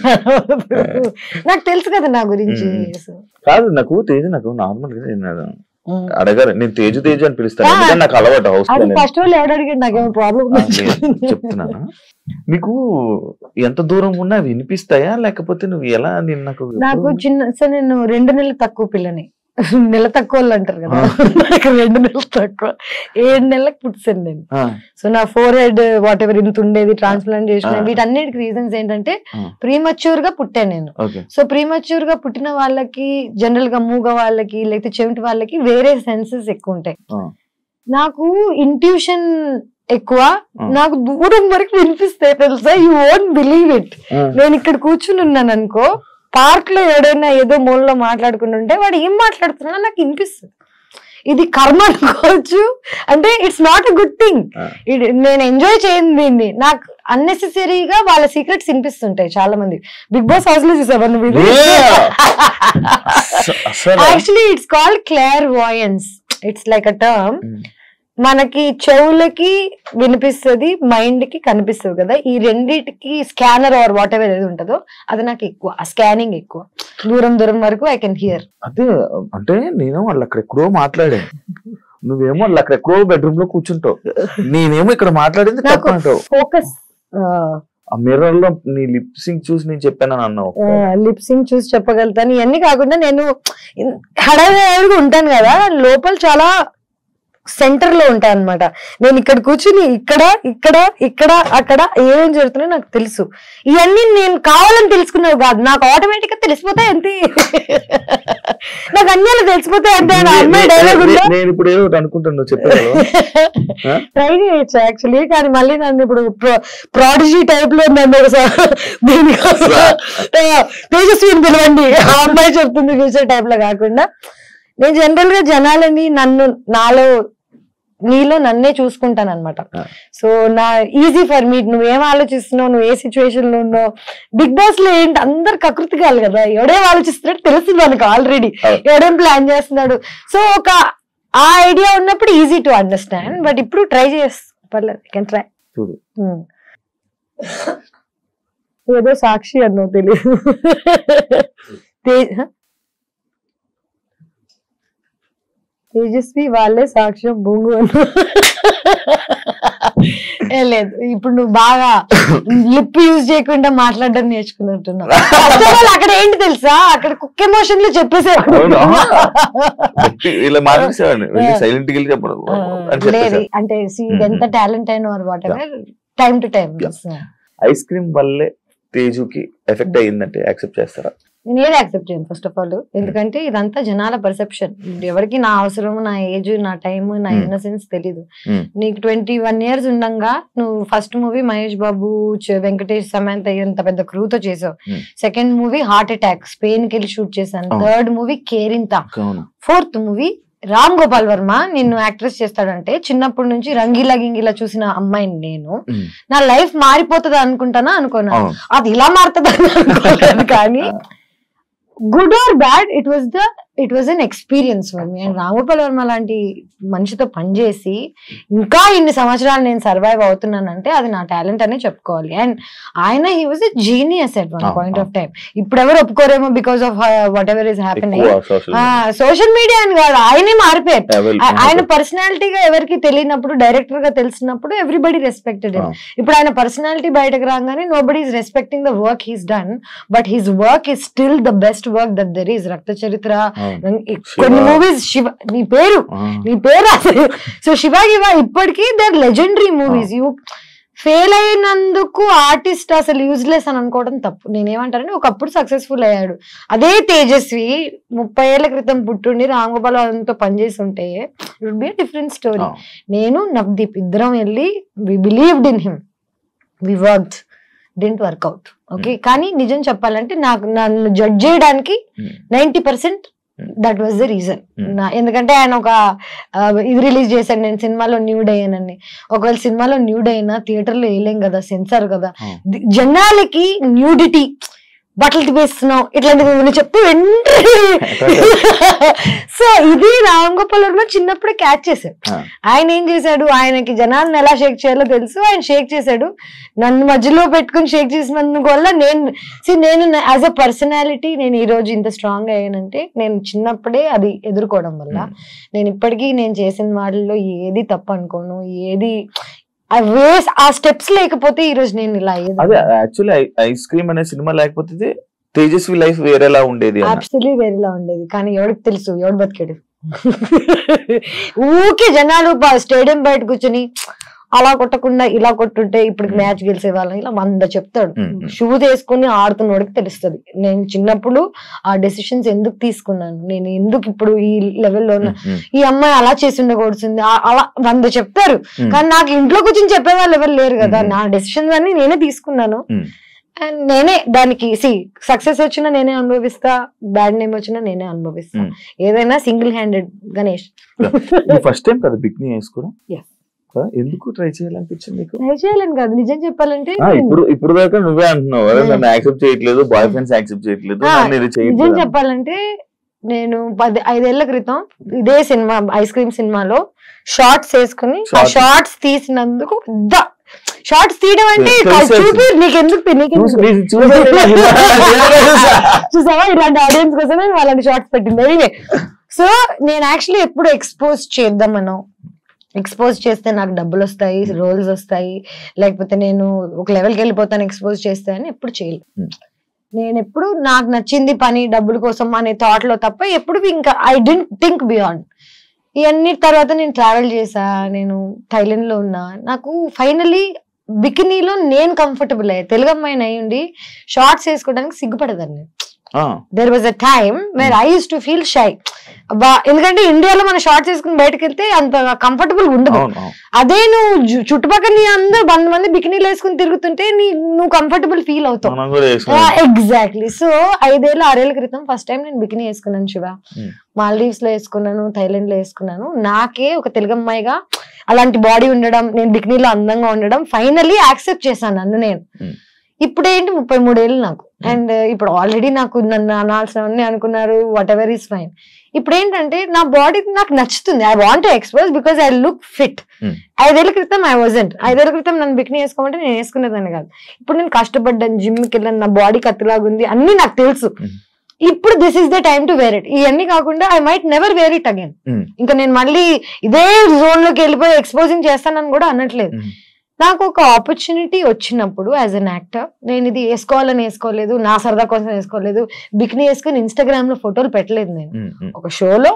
Speaker 2: నాకు తెలుసు కదా నా గురించి.
Speaker 1: కాదు నాకు తేజ, నాకు నార్మల్ గా అడగారు, నేను తేజు తేజు అని పిలుస్తాను, నాకు అలవాటు. హౌస్
Speaker 2: ఫస్ట్ వాళ్ళు ఎవరు అడిగారు, నాకేమో ప్రాబ్లం
Speaker 1: చెప్తున్నాను. నీకు ఎంత దూరం ఉన్నా వినిపిస్తాయా, లేకపోతే నువ్వు ఎలా? నేను నాకు
Speaker 2: నాకు చిన్న సార్ నేను రెండు నెలలు తక్కువ పిల్లని, నెల తక్కువ వాళ్ళు అంటారు కదా, నాకు రెండు నెలలు తక్కువ, ఏడు నెలలకు పుట్టాను నేను. సో నా ఫోర్ హెడ్ వాట్ ఎవర్ ఇంత ఉండేది, ట్రాన్స్ప్లాంట్ చేసిన, వీటన్నిటికి రీజన్స్ ఏంటంటే ప్రీమచ్యూర్ గా పుట్టాను నేను. సో ప్రీమచ్యూర్ గా పుట్టిన వాళ్ళకి, జనరల్ గా మూగ వాళ్ళకి, లేకపోతే చెవిటి వాళ్ళకి వేరే సెన్సెస్ ఎక్కువ ఉంటాయి. నాకు ఇంట్యూషన్ ఎక్కువ, నాకు దూరం వరకు వినిపిస్తాయి తెలుసా, యూ వోంట్ బిలీవ్ ఇట్. నేను ఇక్కడ కూర్చుని ఉన్నాను అనుకో, పార్క్ లో ఎవడైనా ఏదో మూలలో మాట్లాడుకుంటుంటే వాడు ఏం మాట్లాడుతున్నా నాకు వినిపిస్తుంది. ఇది కర్మ అనుకోవచ్చు, అంటే it's not a good thing. నేను ఎంజాయ్ చేయను దీన్ని. నాకు అన్నెసెసరీగా వాళ్ళ సీక్రెట్స్ వినిపిస్తుంటాయి చాలా మంది. బిగ్ బాస్ హౌస్ లో చూసావా నువ్వు? Actually it's called clairvoyance. It's like a term. మనకి చెవులకి వినిపిస్తుంది, మైండ్ కి కనిపిస్తుంది కదా, ఈ రెండిటికి స్కానర్ ఆర్ వాట్ ఎవర్ ఏది ఉంటుందో అది నాకు ఎక్కువ, ఆ స్కానింగ్ ఎక్కువ, దూరం దూరం వరకు ఐ కెన్ హియర్.
Speaker 1: అదే అంటే నేను వాళ్ళు అక్కడెక్కడో మాట్లాడాను, నువ్వేమో వాళ్ళు అక్కడెక్కడో బెడ్రూమ్ లో కూర్చుంటావు, నేనేమో ఇక్కడ మాట్లాడింది
Speaker 2: ఫోకస్.
Speaker 1: ఆ మిర్రర్ లో నీ లిప్ సింక్ చూసి నేను చెప్పాను అన్నావు.
Speaker 2: లిప్ సింక్ చూసి చెప్పగలుగుతాను. ఇవన్నీ కాకుండా నేను హడావిడిగా ఉంటాను కదా, లోపల చాలా సెంటర్ లో ఉంటా అనమాట. నేను ఇక్కడ కూర్చుని ఇక్కడ ఇక్కడ ఇక్కడ అక్కడ ఏమేం జరుగుతున్నాయో నాకు తెలుసు. ఇవన్నీ నేను కావాలని తెలుసుకున్నావు కాదు, నాకు ఆటోమేటిక్ గా తెలిసిపోతాయి అంతే. నాకు అన్నీ తెలిసిపోతాయి అంతే. అమ్మాయి డైలాగ్
Speaker 1: నేను ఇప్పుడు ఏదో అనుకుంటాను
Speaker 2: ట్రై చేయొచ్చు యాక్చువల్లీ, కానీ మళ్ళీ నన్ను ఇప్పుడు ప్రాడిజీ టైప్ లో నన్ను దీనికోసం తేజస్విని పిలవండి, ఆ అమ్మాయి చెప్తుంది ఫ్యూచర్ టైప్ లో కాకుండా, నేను జనరల్ గా జనాలని నన్ను నాలో నీలో నన్నే చూసుకుంటాను అనమాట. సో నా ఈజీ ఫర్ మీ, నువ్వేం ఆలోచిస్తున్నావు, నువ్వు ఏ సిచ్యువేషన్ లో ఉన్నావు. బిగ్ బాస్ లో ఏంటి అందరు కకృతి కాదు కదా, ఎవడేం ఆలోచిస్తున్నాడు తెలుస్తుంది మనకు ఆల్రెడీ, ఎవడేం ప్లాన్ చేస్తున్నాడు. సో ఒక ఆ ఐడియా ఉన్నప్పుడు ఈజీ టు అండర్స్టాండ్. బట్ ఇప్పుడు ట్రై చేస్తా, పర్లేదు, కెన్ ట్రై. ఏదో సాక్షి అన్నో తెలియదు. తేజస్వి వాళ్ళే సాక్ష్యం బొంగు అన్న. లేదు, ఇప్పుడు నువ్వు బాగా లిప్ యూజ్ చేయకుండా మాట్లాడడం నేర్చుకున్నట్టున్నావు. అక్కడ ఏంటి తెలుసా, అక్కడ కుక్ ఎమోషన్ లో చెప్పేసాడు. లేదు అంటే ఎంత టాలెంట్ అయిన వారు whatever, time to time.
Speaker 1: Ice cream వల్లే తేజుకి ఎఫెక్ట్ అయ్యిందంటే యాక్సెప్ట్ చేస్తారా?
Speaker 2: నేను ఏది యాక్సెప్ట్ చేయను ఫస్ట్ ఆఫ్ ఆల్. ఎందుకంటే ఇదంతా జనాల పర్సెప్షన్. ఎవరికి నా అవసరం, నా ఏజ్, నా టైం, నా ఇన్నసెన్స్ తెలీదు. నీకు ట్వంటీ వన్ ఇయర్స్ ఉండగా నువ్వు ఫస్ట్ మూవీ మహేష్ బాబు, వెంకటేష్, సమంత ఎంత పెద్ద క్రూతో చేసావు. Second movie heart attack, Spain కి వెళ్ళి షూట్ చేశాను. Third movie Kerintha. Fourth movie Ram Gopal Varma నిన్ను యాక్ట్రెస్ చేస్తాడంటే చిన్నప్పటి నుంచి రంగీలా గింగిలా చూసిన అమ్మాయిని నేను, నా లైఫ్ మారిపోతుంది అనుకుంటానా అనుకున్నా. అది ఇలా మారుతుంది అనుకోలేదు. కానీ good are bad, it was the it was an experience for me. And Ram Gopal Varma లాంటి మనిషితో పనిచేసి ఇంకా ఇన్ని సంవత్సరాలు నేను సర్వైవ్ అవుతున్నానంటే అది నా టాలెంట్ అనే చెప్పుకోవాలి. అండ్ ఆయన he was a genius at one point of time. ఇప్పుడు ఎవరు ఒప్పుకోరేమో because of whatever is happening. Social media అని కాదు, ఆయనే మారిపోయారు. ఆయన పర్సనాలిటీగా ఎవరికి తెలియనప్పుడు డైరెక్టర్ గా తెలిసినప్పుడు ఎవ్రీబడి రెస్పెక్టెడ్. ఇప్పుడు ఆయన పర్సనాలిటీ బయటకు రాగానే nobody is respecting the work he's done, but his work is still the best work that there is. Rakta Charitra, కొన్ని మూవీస్, శివ నీ పేరు నీ పేరు అసలు. సో శివ గివ ఇప్పటికీ they are legendary movies. You fail అయినందుకు ఆర్టిస్ట్ అసలు యూజ్లెస్ అని అనుకోవడం తప్పు. నేనేమంటానంటే ఒకప్పుడు సక్సెస్ఫుల్ అయ్యాడు. అదే తేజస్వి ముప్పై ఏళ్ల క్రితం పుట్టుండి రామ్ గోపాల్ వర్మతో పనిచేసి ఉంటే it would be a different story. నేను నవదీప్ ఇద్దరం వెళ్ళి we believed in him, we worked, didn't work out. Okay, కానీ నిజం చెప్పాలంటే నాకు నన్ను జడ్జ్ చేయడానికి ninety percent that was the reason. ఎందుకంటే ఆయన ఒక ఇది రిలీజ్ చేశాను నేను సినిమాలో న్యూడ్ అయ్యానని. ఒకవేళ సినిమాలో న్యూడ్ అయినా థియేటర్ లో వేయలేం కదా, సెన్సార్ కదా. జనాలకి న్యూడిటీ, బట్టలు తిప్పేస్తున్నావు ఇట్లాంటివి చెప్తే వెంటనే. సో ఇది రామ్ గోపాల్ వర్మ చిన్నప్పుడే క్యాచ్ చేశాడు. ఆయన ఏం చేశాడు, ఆయనకి జనాలను ఎలా షేక్ చేయాలో తెలుసు, ఆయన షేక్ చేశాడు. నన్ను మధ్యలో పెట్టుకుని షేక్ చేసినందుకు వల్ల నేను నేను యాజ్ అ పర్సనాలిటీ నేను ఈ రోజు ఇంత స్ట్రాంగ్ అయ్యానంటే నేను చిన్నప్పుడే అది ఎదుర్కోవడం వల్ల. నేను ఇప్పటికీ నేను చేసిన వాటిల్లో ఏది తప్పు అనుకోను, ఏది ఆ స్టెప్స్ లేకపోతే ఈ రోజు నేను ఇలా అయ్యేది.
Speaker 1: అదే యాక్చువల్లీ ఐస్ క్రీమ్ అనే సినిమా లేకపోతే తేజస్వి లైఫ్ వేరేలా ఉండేది,
Speaker 2: అబ్సల్యూట్లీ వేరేలా ఉండేది. కానీ ఎవరికి తెలుసు, ఎవడు బతికాడు. ఊకే జనాలు స్టేడియం బయట కూర్చొని అలా కొట్టకుండా ఇలా కొట్టుంటే ఇప్పుడు మ్యాచ్ గెలిచే వాళ్ళం ఇలా వంద చెప్తాడు. షూ తీసుకుని ఆడుతున్నోడికి తెలుస్తుంది నేను చిన్నప్పుడు ఆ డెసిషన్స్ ఎందుకు తీసుకున్నాను, నేను ఎందుకు ఇప్పుడు ఈ లెవెల్లో ఉన్నా, ఈ అమ్మాయి అలా చేసి ఉండకూడుతుంది, అలా వంద చెప్తారు. కానీ నాకు ఇంట్లో కూర్చొని చెప్పే వాళ్ళు ఎవరు లేరు కదా. నా డెసిషన్స్ అన్ని నేనే తీసుకున్నాను. అండ్ నేనే దానికి సి సక్సెస్ వచ్చినా నేనే అనుభవిస్తా, బ్యాడ్ నేమ్ వచ్చినా నేనే అనుభవిస్తా. ఏదైనా single handed. Ganesh
Speaker 1: first time కదా బిక్నీ వేసుకోవడం, ఎందుకు ట్రై చేయాలనిపించింది?
Speaker 2: ట్రై చేయాలని కాదు, నిజం చెప్పాలంటే
Speaker 1: ఇప్పుడు ఇప్పుడు దాకా నువ్వే అంటున్నావు నన్ను యాక్సెప్ట్ చేయట్లేదు, బాయ్ ఫ్రెండ్స్ యాక్సెప్ట్ చేయట్లేదు.
Speaker 2: నిజం చెప్పాలంటే నేను పది ఐదేళ్ల క్రితం ఇదే సినిమా ఐస్ క్రీమ్ సినిమాలో షార్ట్స్ వేసుకుని ఆ షార్ట్స్ తీసినందుకు పెద్ద షార్ట్స్ తీయడం అంటే చూపి నీకెందుకు చూసావా ఇలాంటి ఆడియన్స్ కోసమే అలాంటి షార్ట్స్ పెట్టింది. సో నేను యాక్చువల్లీ ఎప్పుడు ఎక్స్పోజ్ చేద్దామనో, ఎక్స్పోజ్ చేస్తే నాకు డబ్బులు వస్తాయి, రోల్స్ వస్తాయి, లేకపోతే నేను ఒక లెవెల్కి వెళ్ళిపోతాను ఎక్స్పోజ్ చేస్తే అని ఎప్పుడు చేయలేదు. నేను ఎప్పుడు నాకు నచ్చింది పని డబ్బుల కోసం అనే థాట్ లో తప్ప ఎప్పుడు ఇంకా ఐ డెంట్ థింక్ బియాండ్. ఇవన్నీ తర్వాత నేను ట్రావెల్ చేసా, నేను థైలాండ్ లో ఉన్నా, నాకు ఫైనలీ బికినీలో నేను కంఫర్టబుల్ అయ్యా. తెలుగు అమ్మాయిని అయ్యుండి షార్ట్స్ వేసుకోవడానికి సిగ్గుపడదాన్ని. There was a time where I use to feel shy. ఎందుకంటే ఇండియాలో మనం షార్ట్స్ వేసుకుని బయటకు వెళ్తే అంత కంఫర్టబుల్ ఉండదు. అదే నువ్వు చుట్టుపక్కల నీ అందరు వంద మంది బికినీలు వేసుకుని తిరుగుతుంటే నీ నువ్వు కంఫర్టబుల్ ఫీల్ అవుతావు. ఎగ్జాక్ట్లీ. సో ఐదేళ్ళ ఆరేళ్ల క్రితం ఫస్ట్ టైం నేను బికినీ వేసుకున్నాను శివ. మాల్దీవ్స్ లో వేసుకున్నాను, థైలాండ్ లో వేసుకున్నాను. నాకే ఒక తెలుగు అమ్మాయిగా అలాంటి బాడీ ఉండడం, నేను బికినీలో అందంగా ఉండడం ఫైనల్లీ యాక్సెప్ట్ చేశాను నన్ను నేను. ఇప్పుడు ఏంటి ముప్పై మూడేళ్ళు నాకు, అండ్ ఇప్పుడు ఆల్రెడీ నాకు నన్ను అనాల్సినవన్నీ అనుకున్నారు, వాట్ ఎవర్ ఈస్ ఫైన్. ఇప్పుడు ఏంటంటే నా బాడీ నాకు నచ్చుతుంది, I want to expose because I look fit. ఐదేళ్ల క్రితం ఐ వాజంట్, ఐదేళ్ల క్రితం నన్ను బికినీ వేసుకోమంటే నేను వేసుకునేదాన్ని కాదు. ఇప్పుడు నేను కష్టపడ్డాను, జిమ్కి వెళ్ళాను, నా బాడీ కత్తిలాగుంది అన్ని నాకు తెలుసు. ఇప్పుడు this is the time to wear it. ఇవన్నీ కాకుండా I might never wear it again. ఇంకా నేను మళ్ళీ ఇదే జోన్ లోకి వెళ్ళిపోయి ఎక్స్పోజింగ్ చేస్తానని కూడా అనట్లేదు. నాకు ఒక ఆపర్చునిటీ వచ్చినప్పుడు యాజ్ అన్ యాక్టర్, నేను ఇది వేసుకోవాలని వేసుకోలేదు, నా సరదా కోసం వేసుకోలేదు, బికినీ వేసుకుని ఇన్స్టాగ్రామ్ లో ఫోటోలు పెట్టలేదు. నేను ఒక షోలో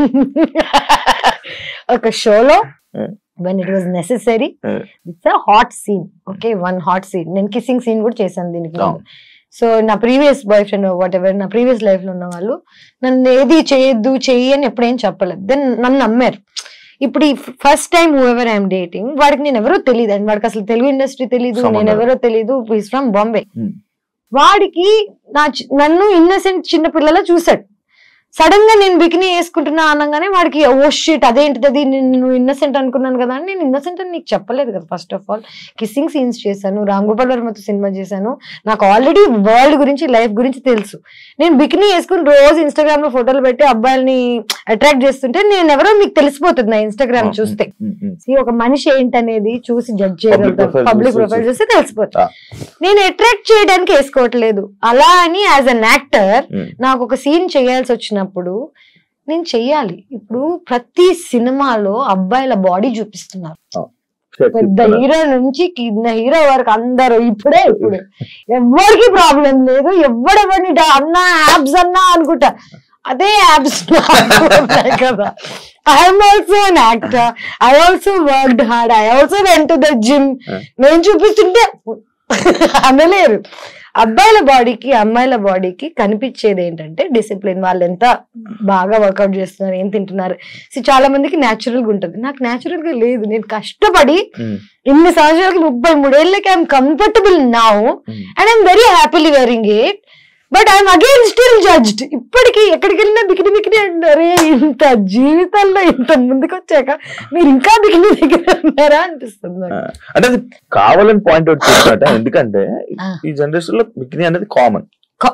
Speaker 2: ఒక షోలో when it was necessary, it's a hot scene, okay, one hot scene. నేను కిస్సింగ్ సీన్ కూడా చేశాను దీనికి. సో నా previous boyfriend whatever, నా ప్రీవియస్ లైఫ్ లో ఉన్న వాళ్ళు నన్ను ఏది చేయొద్దు చెయ్యి అని ఎప్పుడేం చెప్పలేదు. దెన్ నన్ను నమ్మారు. ఇప్పుడు ఈ first time whoever I'm dating, వాడికి నేను ఎవరో తెలియదు అండి, వాడికి అసలు తెలుగు ఇండస్ట్రీ తెలీదు, నేను ఎవరో తెలీదు, ఈస్ ఫ్రమ్ బాంబే. వాడికి నా నన్ను ఇన్నసెంట్ చిన్న పిల్లలా చూసాడు. సడన్ గా నేను బికినీ వేసుకుంటున్నా అనగానే వాడికి ఓ షిట్ అదేంటిది, నేను ఇన్నసెంట్ అనుకున్నాను కదా అని. నేను ఇన్నసెంట్ అని నీకు చెప్పలేదు కదా. First of all kissing scenes చేశాను, రామ్ గోపాల్ వర్మతో సినిమా చేశాను, నాకు ఆల్రెడీ వరల్డ్ గురించి లైఫ్ గురించి తెలుసు. నేను బికినీ వేసుకుని రోజు ఇన్స్టాగ్రామ్ లో ఫోటోలు పెట్టి అబ్బాయిల్ని అట్రాక్ట్ చేస్తుంటే నేను ఎవరో మీకు తెలిసిపోతుంది నా ఇన్స్టాగ్రామ్ చూస్తే. ఒక మనిషి ఏంటనేది చూసి జడ్జ్ చేయగలుగుతారు, పబ్లిక్ ప్రొఫైల్ చూస్తే తెలిసిపోతుంది. నేను అట్రాక్ట్ చేయడానికి వేసుకోవట్లేదు. అలా అని యాజ్ అన్ యాక్టర్ నాకు ఒక సీన్ చేయాల్సి వచ్చిన ప్పుడు నేను చెయ్యాలి. ఇప్పుడు ప్రతి సినిమాలో అబ్బాయిల బాడీ చూపిస్తున్నారు, పెద్ద హీరో నుంచి కింద హీరో వరకు అందరూ. ఇప్పుడే ఇప్పుడు ఎవరికి ప్రాబ్లం లేదు, ఎవడెవరిని అన్నా యాబ్స్ అన్నా అనుకుంటా, అదే యాబ్స్ కదా. I'm also an actor, I also worked hard, I also went to the gym. నేను చూపిస్తుంటే అనలేరు. అబ్బాయిల బాడీకి అమ్మాయిల బాడీకి కనిపించేది ఏంటంటే డిసిప్లిన్, వాళ్ళు ఎంత బాగా వర్కౌట్ చేస్తున్నారు, ఏం తింటున్నారు. సో చాలా మందికి న్యాచురల్ గా ఉంటుంది, నాకు న్యాచురల్ గా లేదు. నేను కష్టపడి ఇన్ని సంవత్సరాలకి ముప్పై మూడేళ్ళకి I'm comfortable now and I'm very happily wearing it, but I'm again still judged. ఇప్పటికీ ఎక్కడికి వెళ్ళినా బికిని బికిని అంటారే, ఇంత జీవితంలో ఇంత ముందుకు వచ్చాక మీరు ఇంకా బికిని దగ్గర ఉన్నారా అనిపిస్తుంది.
Speaker 1: అంటే అది కావాలని పాయింట్ అవుట్ చేసినట్ట, ఎందుకంటే ఈ జనరేషన్ లో బికిని అనేది కామన్.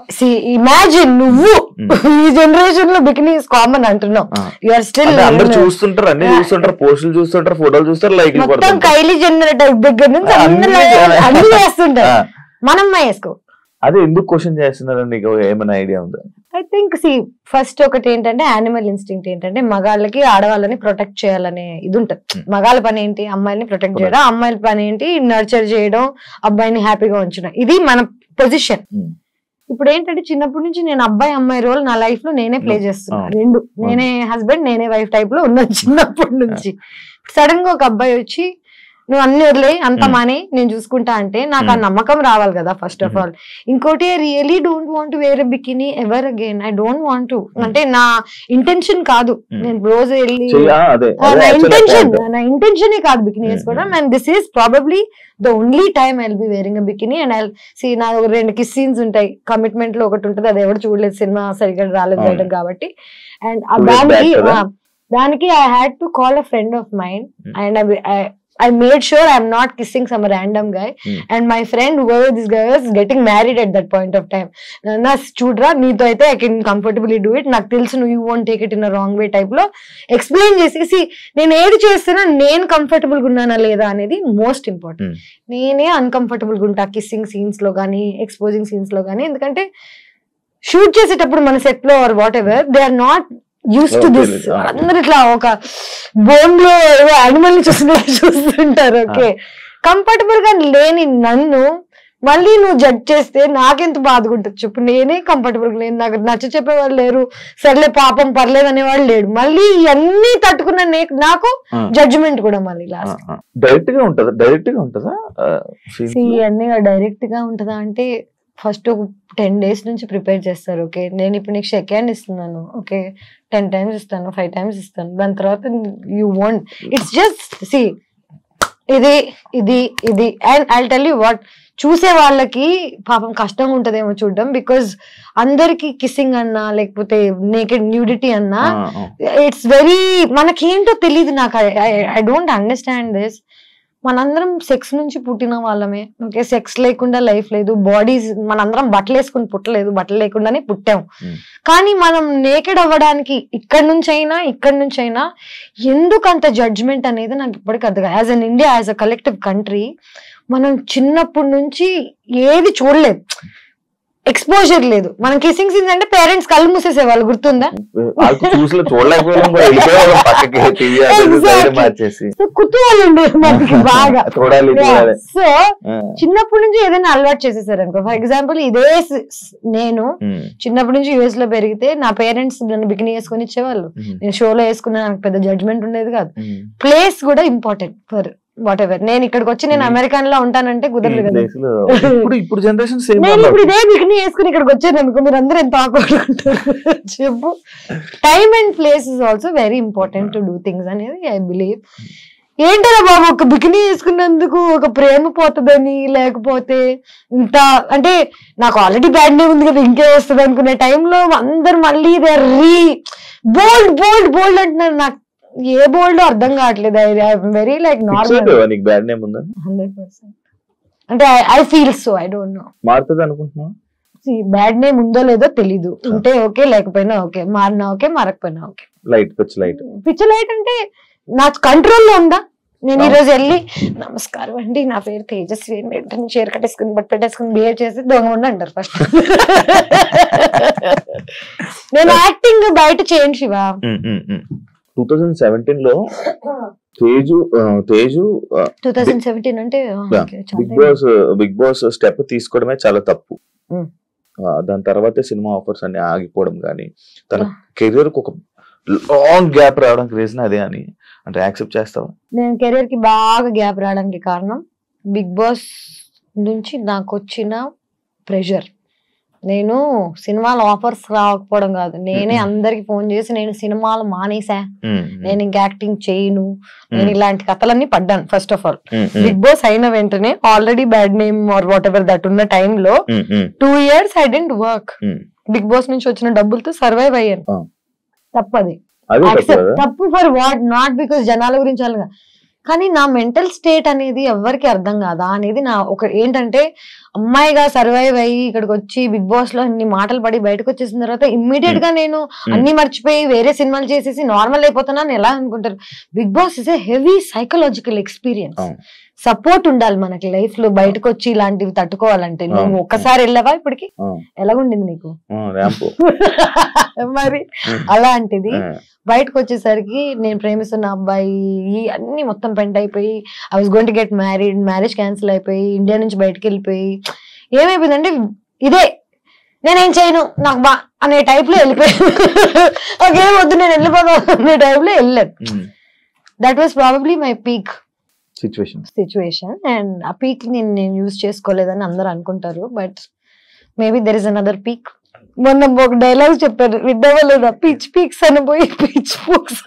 Speaker 2: ఇమాజిన్ నువ్వు ఈ జనరేషన్ లో బికినీ ఇస్ కామన్ అంటున్నావు, యు ఆర్ స్టిల్
Speaker 1: అందరూ చూస్తుంటారు, అన్ని చూస్తుంటారు, పోస్టులు చూస్తుంటారు, ఫోటోలు చూస్తారు, లైక్
Speaker 2: మొత్తం కైలీ జెన్నర్ దగ్గర నుంచి అన్ని వేస్తుంటారు, మనం వేసుకో.
Speaker 1: అదే ఎందుకు క్వశ్చన్ చేస్తున్నారని నీకు ఏమైనా ఐడియా ఉందా?
Speaker 2: ఐ థింక్ సి ఫస్ట్ ఒకటి ఏంటంటే యానిమల్ ఇన్స్టింక్ట్ ఏంటంటే మగాళ్ళకి ఆడవాళ్ళని ప్రొటెక్ట్ చేయాలనే ఇది ఉంటది. మగాళ్ళ పని ఏంటి, అమ్మాయిని ప్రొటెక్ట్ చేయడం, అమ్మాయిల పని ఏంటి నర్చర్ చేయడం, అబ్బాయిని హ్యాపీగా ఉంచడం, ఇది మన పొజిషన్. ఇప్పుడు ఏంటంటే చిన్నప్పటి నుంచి నేను అబ్బాయి అమ్మాయి రోల్ నా లైఫ్ లో నేనే ప్లే చేస్తున్నా, రెండు, నేనే హస్బెండ్ నేనే వైఫ్ టైప్ లో ఉన్నాను చిన్నప్పటి నుంచి. సడన్ గా ఒక అబ్బాయి వచ్చి నువ్వు అన్ని వదిలే అంత మానే నేను చూసుకుంటా అంటే నాకు ఆ నమ్మకం రావాలి కదా ఫస్ట్ ఆఫ్ ఆల్. ఇంకోటి I really don't want wear bikini ever again, I don't want to. అంటే నా ఇంటెన్షన్ కాదు, నేను రోజు వెళ్ళి నా ఇంటెన్షన్ నా ఇంటెన్షన్ కాదు బికినీ వేసుకోవడం. And this is probably the only time I will be wearing a bikini. And I see నా రెండు కిస్ సీన్స్ ఉంటాయి, కమిట్మెంట్ లో ఒకటి ఉంటుంది, అది ఎవరు చూడలేదు, సినిమా సరిగ్గా రాలేదు బయటకు కాబట్టి. అండ్ దానికి దానికి I had to call a friend of mind and I I made sure I'm not kissing some random guy. Mm. And my friend, whoever this guy was, getting married at that point of time. Na chudra neeto aithe I can comfortably do it. Nak telusu you won't take it in a wrong way type lo explain chesi see nenu edi chestuna nenu comfortable gunnana ledha anedi most important. Nene uncomfortable gunta kissing scenes lo gaani exposing scenes lo gaani endukante shoot చేసేటప్పుడు మన set లో or whatever they are not used to this. అందరు ఇట్లా ఒక bone లో animal ని చూస్తున్నట్టు చూస్తుంటారు. ఓకే, కంఫర్టబుల్ గా లేని నన్ను మళ్ళీ నువ్వు జడ్జ్ చేస్తే నాకెంత బాధగా ఉంటుంది చెప్పు. నేనే కంఫర్టబుల్ గా లేను, నాకు నచ్చ చెప్పేవాళ్ళు లేరు, సర్లే పాపం పర్లేదు అనేవాళ్ళు లేడు. మళ్ళీ ఇవన్నీ తట్టుకున్న నాకు జడ్జిమెంట్ కూడా మళ్ళీ లాస్ట్
Speaker 1: డైరెక్ట్ గా ఉంటుందా? డైరెక్ట్ గా ఉంటుందా
Speaker 2: ఇవన్నీ డైరెక్ట్ గా ఉంటుందా అంటే ఫస్ట్ ఒక టెన్ డేస్ నుంచి ప్రిపేర్ చేస్తారు. ఓకే, నేను ఇప్పుడు నీకు షేక్ హ్యాండ్ ఇస్తున్నాను, ఓకే టెన్ టైమ్స్ ఇస్తాను, ఫైవ్ టైమ్స్ ఇస్తాను, దాని తర్వాత you want it's just see ఇది ఇది ఇది and I tell you what చూసే వాళ్ళకి పాపం కష్టంగా ఉంటదేమో చూడడం, బికాజ్ అందరికి కిస్సింగ్ అన్నా లేకపోతే నేకెడ్ న్యూడిటీ అన్నా ఇట్స్ వెరీ మనకేంటో తెలియదు. నాకు ఐ డోంట్ అండర్స్టాండ్ దిస్. మనందరం సెక్స్ నుంచి పుట్టిన వాళ్ళమే, ఓకే, సెక్స్ లేకుండా లైఫ్ లేదు. బాడీస్ మనందరం బట్టలు వేసుకుని పుట్టలేదు, బట్టలు లేకుండానే పుట్టాం. కానీ మనం నేకెడ్ అవ్వడానికి ఇక్కడ నుంచి అయినా ఇక్కడ నుంచి అయినా ఎందుకు అంత జడ్జ్మెంట్ అనేది నాకు ఇప్పటికీ అర్థం. As an India, as a collective country, మనం చిన్నప్పటి నుంచి ఏది చూడలేదు, ఎక్స్పోజర్ లేదు. మనం కిసింగ్ సీన్స్ అంటే పేరెంట్స్ కళ్ళు మూసేసేవాళ్ళు, గుర్తుందా? కుతూహలం ఉండేది మనకి బాగా. సో చిన్నప్పటి నుంచి ఏదైనా అలవాటు చేసేసారు అనుకో. ఫర్ ఎగ్జాంపుల్ ఇదే నేను చిన్నప్పటి నుంచి యూఎస్ లో పెరిగితే నా పేరెంట్స్ నన్ను బికినీ వేసుకొని ఇచ్చేవాళ్ళు. నేను షోలో వేసుకున్నా, నాకు పెద్ద జడ్జ్మెంట్ ఉండేది కాదు. ప్లేస్ కూడా ఇంపార్టెంట్ ఫర్ వాట్ ఎవర్. నేను ఇక్కడికి వచ్చి నేను అమెరికన్ లో ఉంటానంటే కుదరదు కదా.
Speaker 1: ఇప్పుడు జనరేషన్
Speaker 2: నేను ఇప్పుడు ఇదే బికినీ వేసుకుని ఇక్కడికి వచ్చాను అనుకో, మీరు అందరూ ఎంత ఆక్వర్డ్ ఉంటారు చెప్పు. Time and place is also very important to do things అనేది ఐ బిలీవ్. ఏంటరా బాబు ఒక బికినీ వేసుకున్నందుకు ఒక ప్రేమ పోతుందని, లేకపోతే ఇంత అంటే నాకు ఆల్రెడీ బ్యాడ్ నేమ్ ఉంది కదా ఇంకే వస్తుంది అనుకునే టైంలో అందరు మళ్ళీ దే రీ బోల్డ్ బోల్డ్ బోల్డ్ అంటున్నారు. నాకు ఏ బోల్డ్ అర్థం కావట్లేదు. Very like normal. Hundred percent అంటే I feel so. I don't know
Speaker 1: మారుతుంది అనుకుంటున్నా.
Speaker 2: బ్యాడ్ నేమ్ ఉందో లేదో తెలీదు. ఉంటే ఓకే, లేకపోయినా ఓకే, మారినా ఓకే, మారకపోయినా okay.
Speaker 1: Light pitch light
Speaker 2: pitch light అంటే నా కంట్రోల్లో ఉందా? నేను ఈ రోజు వెళ్ళి నమస్కారం అండి నా పేరు తేజస్వి వెంటనే చీర కట్టేసుకుని బట్ పెట్టేసుకుని బిహేవ్ చేసి దొంగ ఉండి అంటారు ఫస్ట్. నేను యాక్టింగ్ బయట చేయండి శివ.
Speaker 1: టూ థౌజండ్ సెవెంటీన్ లో Teju Teju
Speaker 2: two thousand seventeen అంటే
Speaker 1: Bigg Boss Bigg Boss step తీసుకోవడమే చాలా తప్పు. దాని తర్వాత సినిమా ఆఫర్స్ అన్ని ఆగిపోవడం కానీ తన కెరీర్ కు ఒక లాంగ్ గ్యాప్ రావడానికి రీజన్ అదే అని అంటే యాక్సెప్ట్ చేస్తావా?
Speaker 2: నేను కెరీర్ కి బాగా గ్యాప్ రావడానికి కారణం బిగ్ బాస్ నుంచి నాకు వచ్చిన ప్రెషర్. నేను సినిమాలు ఆఫర్స్ రాకపోవడం కాదు, నేనే అందరికి ఫోన్ చేసి నేను సినిమాలు మానేసా, నేను ఇంక యాక్టింగ్ చేయను, నేను ఇలాంటి కథలన్నీ పడ్డాను. First of all Bigg Boss అయిన వెంటనే already bad name or whatever that ఉన్న టైంలో two years I didn't work. Bigg Boss నుంచి వచ్చిన డబ్బులతో సర్వైవ్ అయ్యాను. తప్పది, తప్పు ఫర్ వాట్, నాట్ బికాస్ జనాల గురించి అలాగా, కానీ నా మెంటల్ స్టేట్ అనేది ఎవరికి అర్థం కాదా అనేది నా ఒక ఏంటంటే, అమ్మాయిగా సర్వైవ్ అయ్యి ఇక్కడికి వచ్చి బిగ్ బాస్ లో అన్ని మాటలు పడి బయటకు వచ్చేసిన తర్వాత ఇమ్మీడియట్ గా నేను అన్ని మర్చిపోయి వేరే సినిమాలు చేసేసి నార్మల్ అయిపోతానని ఎలా అనుకుంటారు? Bigg Boss is a heavy psychological experience. Support ఉండాలి మనకి లైఫ్ లో బయటకు వచ్చి ఇలాంటివి తట్టుకోవాలంటే. నువ్వు ఒక్కసారి వెళ్ళావా ఇప్పటికి? ఎలాగుండింది నీకు? మరి అలాంటిది బయటకు వచ్చేసరికి నేను ప్రేమిస్తున్న అబ్బాయి అన్ని మొత్తం పెంట్ అయిపోయి, I was going to get married, marriage cancel అయిపోయి ఇండియా నుంచి బయటకు వెళ్ళిపోయి ఏమైపోయిందంటే ఇదే నేనేం చేయను నాకు బా అనే టైప్ లో వెళ్ళిపోయాను. ఓకేం వద్దు నేను వెళ్ళిపోదాం అనే టైప్ లో వెళ్ళాను. That was probably my peak situation situation and ఆ పీక్ నేను నేను యూజ్ చేసుకోలేదని అందరూ అనుకుంటారు, but maybe there is another peak. మొన్న ఒక డైలాగ్ చెప్పారు, విద్యవలేదా, పిచ్ పీక్స్ అని పోయి పిచ్ పూక్స్.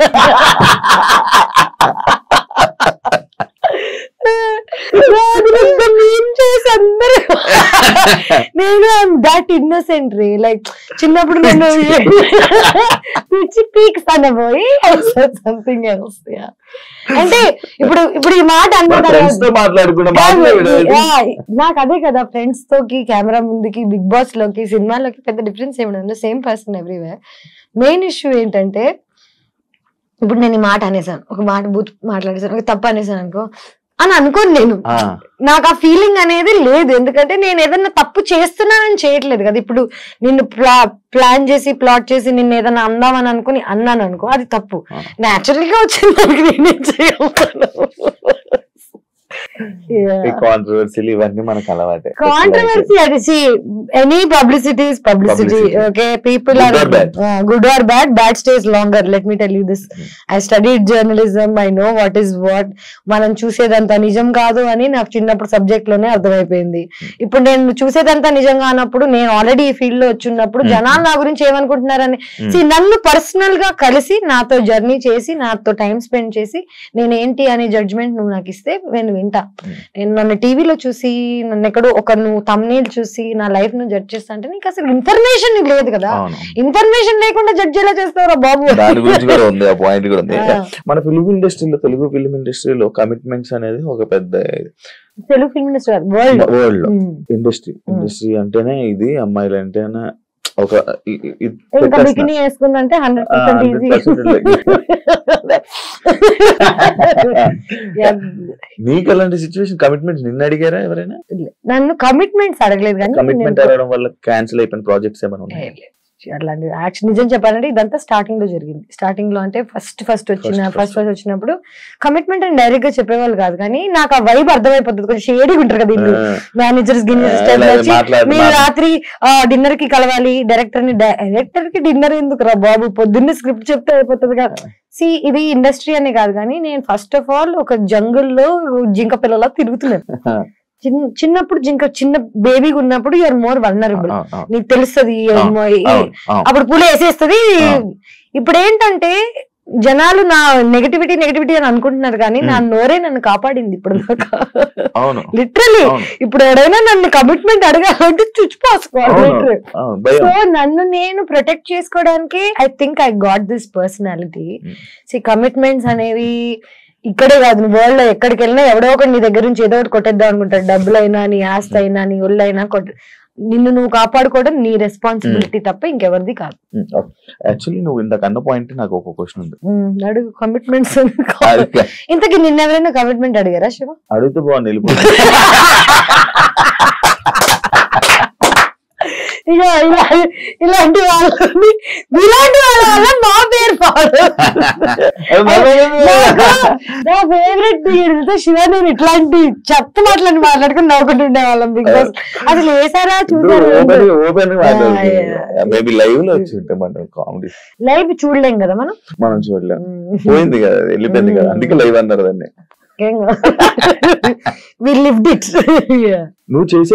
Speaker 2: నేను ఐఎమ్ దట్ ఇన్నోసెంట్ రే, లైక్ చిన్నప్పుడు నేను పిచ్ పీక్స్ అని పోయి సంథింగ్ ఎల్స్. అంటే ఇప్పుడు ఇప్పుడు ఈ మాట నాకు అదే కదా, ఫ్రెండ్స్ తోకి కెమెరా ముందుకి బిగ్ బాస్ లోకి సినిమాలోకి పెద్ద డిఫరెన్స్ ఏమి, same person everywhere. Main issue ఏంటంటే ఇప్పుడు నేను ఈ మాట అనేసాను, ఒక మాట బూత్ మాట్లాడేసాను, ఒక తప్పు అనేసాను అనుకో అని అనుకోను. నేను నాకు ఆ ఫీలింగ్ అనేది లేదు, ఎందుకంటే నేను ఏదన్నా తప్పు చేస్తున్నానని చేయట్లేదు కదా. ఇప్పుడు నిన్ను ప్లా ప్లాన్ చేసి ప్లాట్ చేసి నిన్ను ఏదైనా అందామని అనుకుని అన్నాను అనుకో, అది తప్పు. న్యాచురల్ గా వచ్చింది దానికి నేనేం చేయగలను.
Speaker 1: కాంట్రవర్సీలు ఇవన్నీ మనకు అలవాటే.
Speaker 2: కాంట్రవర్సీ అది any publicity is publicity. Okay, people are good are bad, bad stays longer. Let me tell you this, I studied journalism, I know what is what. మనం చూసేదంతా నిజం కాదు అని నాకు చిన్నప్పుడు సబ్జెక్ట్ లోనే అర్థమైపోయింది. ఇప్పుడు నేను చూసేదంతా నిజంగా అన్నప్పుడు, నేను ఆల్రెడీ ఈ ఫీల్డ్ లో వచ్చినప్పుడు జనాలు నా గురించి ఏమనుకుంటున్నారని నన్ను పర్సనల్ గా కలిసి నాతో జర్నీ చేసి నాతో టైం స్పెండ్ చేసి నేను ఏంటి అనే జడ్జ్మెంట్ నువ్వు నాకు ఇస్తే నేను వింటా. నేను నన్ను టీవీలో చూసి నన్ను ఎక్కడో ఒక నువ్వు తమ్నేల్ చూసి నా లైఫ్ ను జడ్జ్ చేస్తా అంటే నీకు అసలు ఇన్ఫర్మేషన్ లేదు కదా, ఇన్ఫర్మేషన్ లేకుండా జడ్జ్ ఎలా చేస్తారా బాబు.
Speaker 1: దాని గురించి కూడా ఉంది, ఆ పాయింట్ కూడా ఉంది. మన ఫిలిం ఇండస్ట్రీలో, తెలుగు ఫిలిం ఇండస్ట్రీలో కమిట్మెంట్స్ అనేది ఒక పెద్ద,
Speaker 2: Telugu film industry world
Speaker 1: world లో ఇండస్ట్రీ ఇండస్ట్రీ అంటేనే ఇది, అమ్మాయిలు అంటేనే ఒక
Speaker 2: ఇంకా బికినీ వేసుకుందంటే హండ్రెడ్ పర్సెంట్ ఈజీ.
Speaker 1: నీకు అలాంటి సిచ్యువేషన్ కమిట్మెంట్స్ నిన్ను అడిగారా ఎవరైనా?
Speaker 2: నన్ను కమిట్మెంట్స్ అడగలేదు కానీ
Speaker 1: కమిట్మెంట్ అడగడం వల్ల క్యాన్సిల్ అయిపోయిన ప్రాజెక్ట్స్ ఏమైనా ఉన్నాయి?
Speaker 2: అట్లాంటి యాక్షన్ నిజం చెప్పాలంటే ఇదంతా స్టార్టింగ్ లో జరిగింది. స్టార్టింగ్ లో అంటే ఫస్ట్ ఫస్ట్ వచ్చిన ఫస్ట్ ఫస్ట్ వచ్చినప్పుడు కమిట్మెంట్ అని డైరెక్ట్ గా చెప్పేవాళ్ళు కాదు, కానీ నాకు ఆ వైబ్ అర్థమైపోతుంది. కొంచెం షేడీగా ఉంటారు కదా ఇల్లు, మేనేజర్స్ గిన్నె మీరు రాత్రి డిన్నర్ కి కలవాలి, డైరెక్టర్ ని డైరెక్టర్ కి డిన్నర్ ఎందుకు రా బాబు, పొద్దున్నే స్క్రిప్ట్ చెప్తే అయిపోతుంది కదా. సి ఇది ఇండస్ట్రీ అనే కాదు, కానీ నేను ఫస్ట్ ఆఫ్ ఆల్ ఒక జంగుల్లో జింక పిల్లలా తిరుగుతున్నాను. చిన్నప్పుడు జింక చిన్న బేబీగా ఉన్నప్పుడు యూఆర్ మోర్ వల్నరబుల్, నీకు తెలుస్తుంది అప్పుడు పూలు వేసేస్తుంది. ఇప్పుడు ఏంటంటే జనాలు నా నెగటివిటీ నెగటివిటీ అని అనుకుంటున్నారు, కానీ నా నోరే నన్ను కాపాడింది ఇప్పుడు దాకా. లిటరలీ ఇప్పుడు ఎవరైనా నన్ను కమిట్మెంట్ అడగాలంటే చుచ్చిపోసుకోవాలి. సో నన్ను నేను ప్రొటెక్ట్ చేసుకోవడానికి I think I got this personality. See commitments అనేవి ఇక్కడే కాదు, వరల్డ్ లో ఎక్కడికి వెళ్ళినా ఎవడో ఒకటి నీ దగ్గర నుంచి ఏదో ఒకటి కొట్టేద్దాం అనుకుంటాడు. డబ్బులైనా, నీ ఆస్తి అయినా, నీ ఒళ్ళైనా కొట్ట నిన్ను నువ్వు కాపాడుకోవడం నీ రెస్పాన్సిబిలిటీ తప్ప ఇంకెవరిది కాదు.
Speaker 1: యాక్చువల్లీ నువ్వు ఇంతకు అన్న పాయింట్ నాకు ఒక క్వశ్చన్ ఉంది,
Speaker 2: అడుగు. కమిట్మెంట్స్ ఇంతకీ నిన్న ఎవరైనా కమిట్మెంట్ అడిగారా శివ?
Speaker 1: అడిగితే బాగుంది వెళ్ళిపో.
Speaker 2: ఇక ఇలా ఇలాంటి వాళ్ళని ఇలాంటి వాళ్ళ వల్ల మా పేరు పాడు. నా ఫేవరెట్ శివ, నేను ఇట్లాంటి చెత్త మాటలని మాట్లాడుకుని నవ్వుకుంటుండే వాళ్ళం. బిగ్ బాస్ అసలు వేసారా చూసారు? లైవ్ చూడలేం కదా మనం,
Speaker 1: మనం చూడలేం, పోయింది కదా, వెళ్ళిపోయింది కదా, అందుకే లైవ్ అన్నారు దాన్ని.
Speaker 2: We lived it.
Speaker 1: నువ్వు చేసే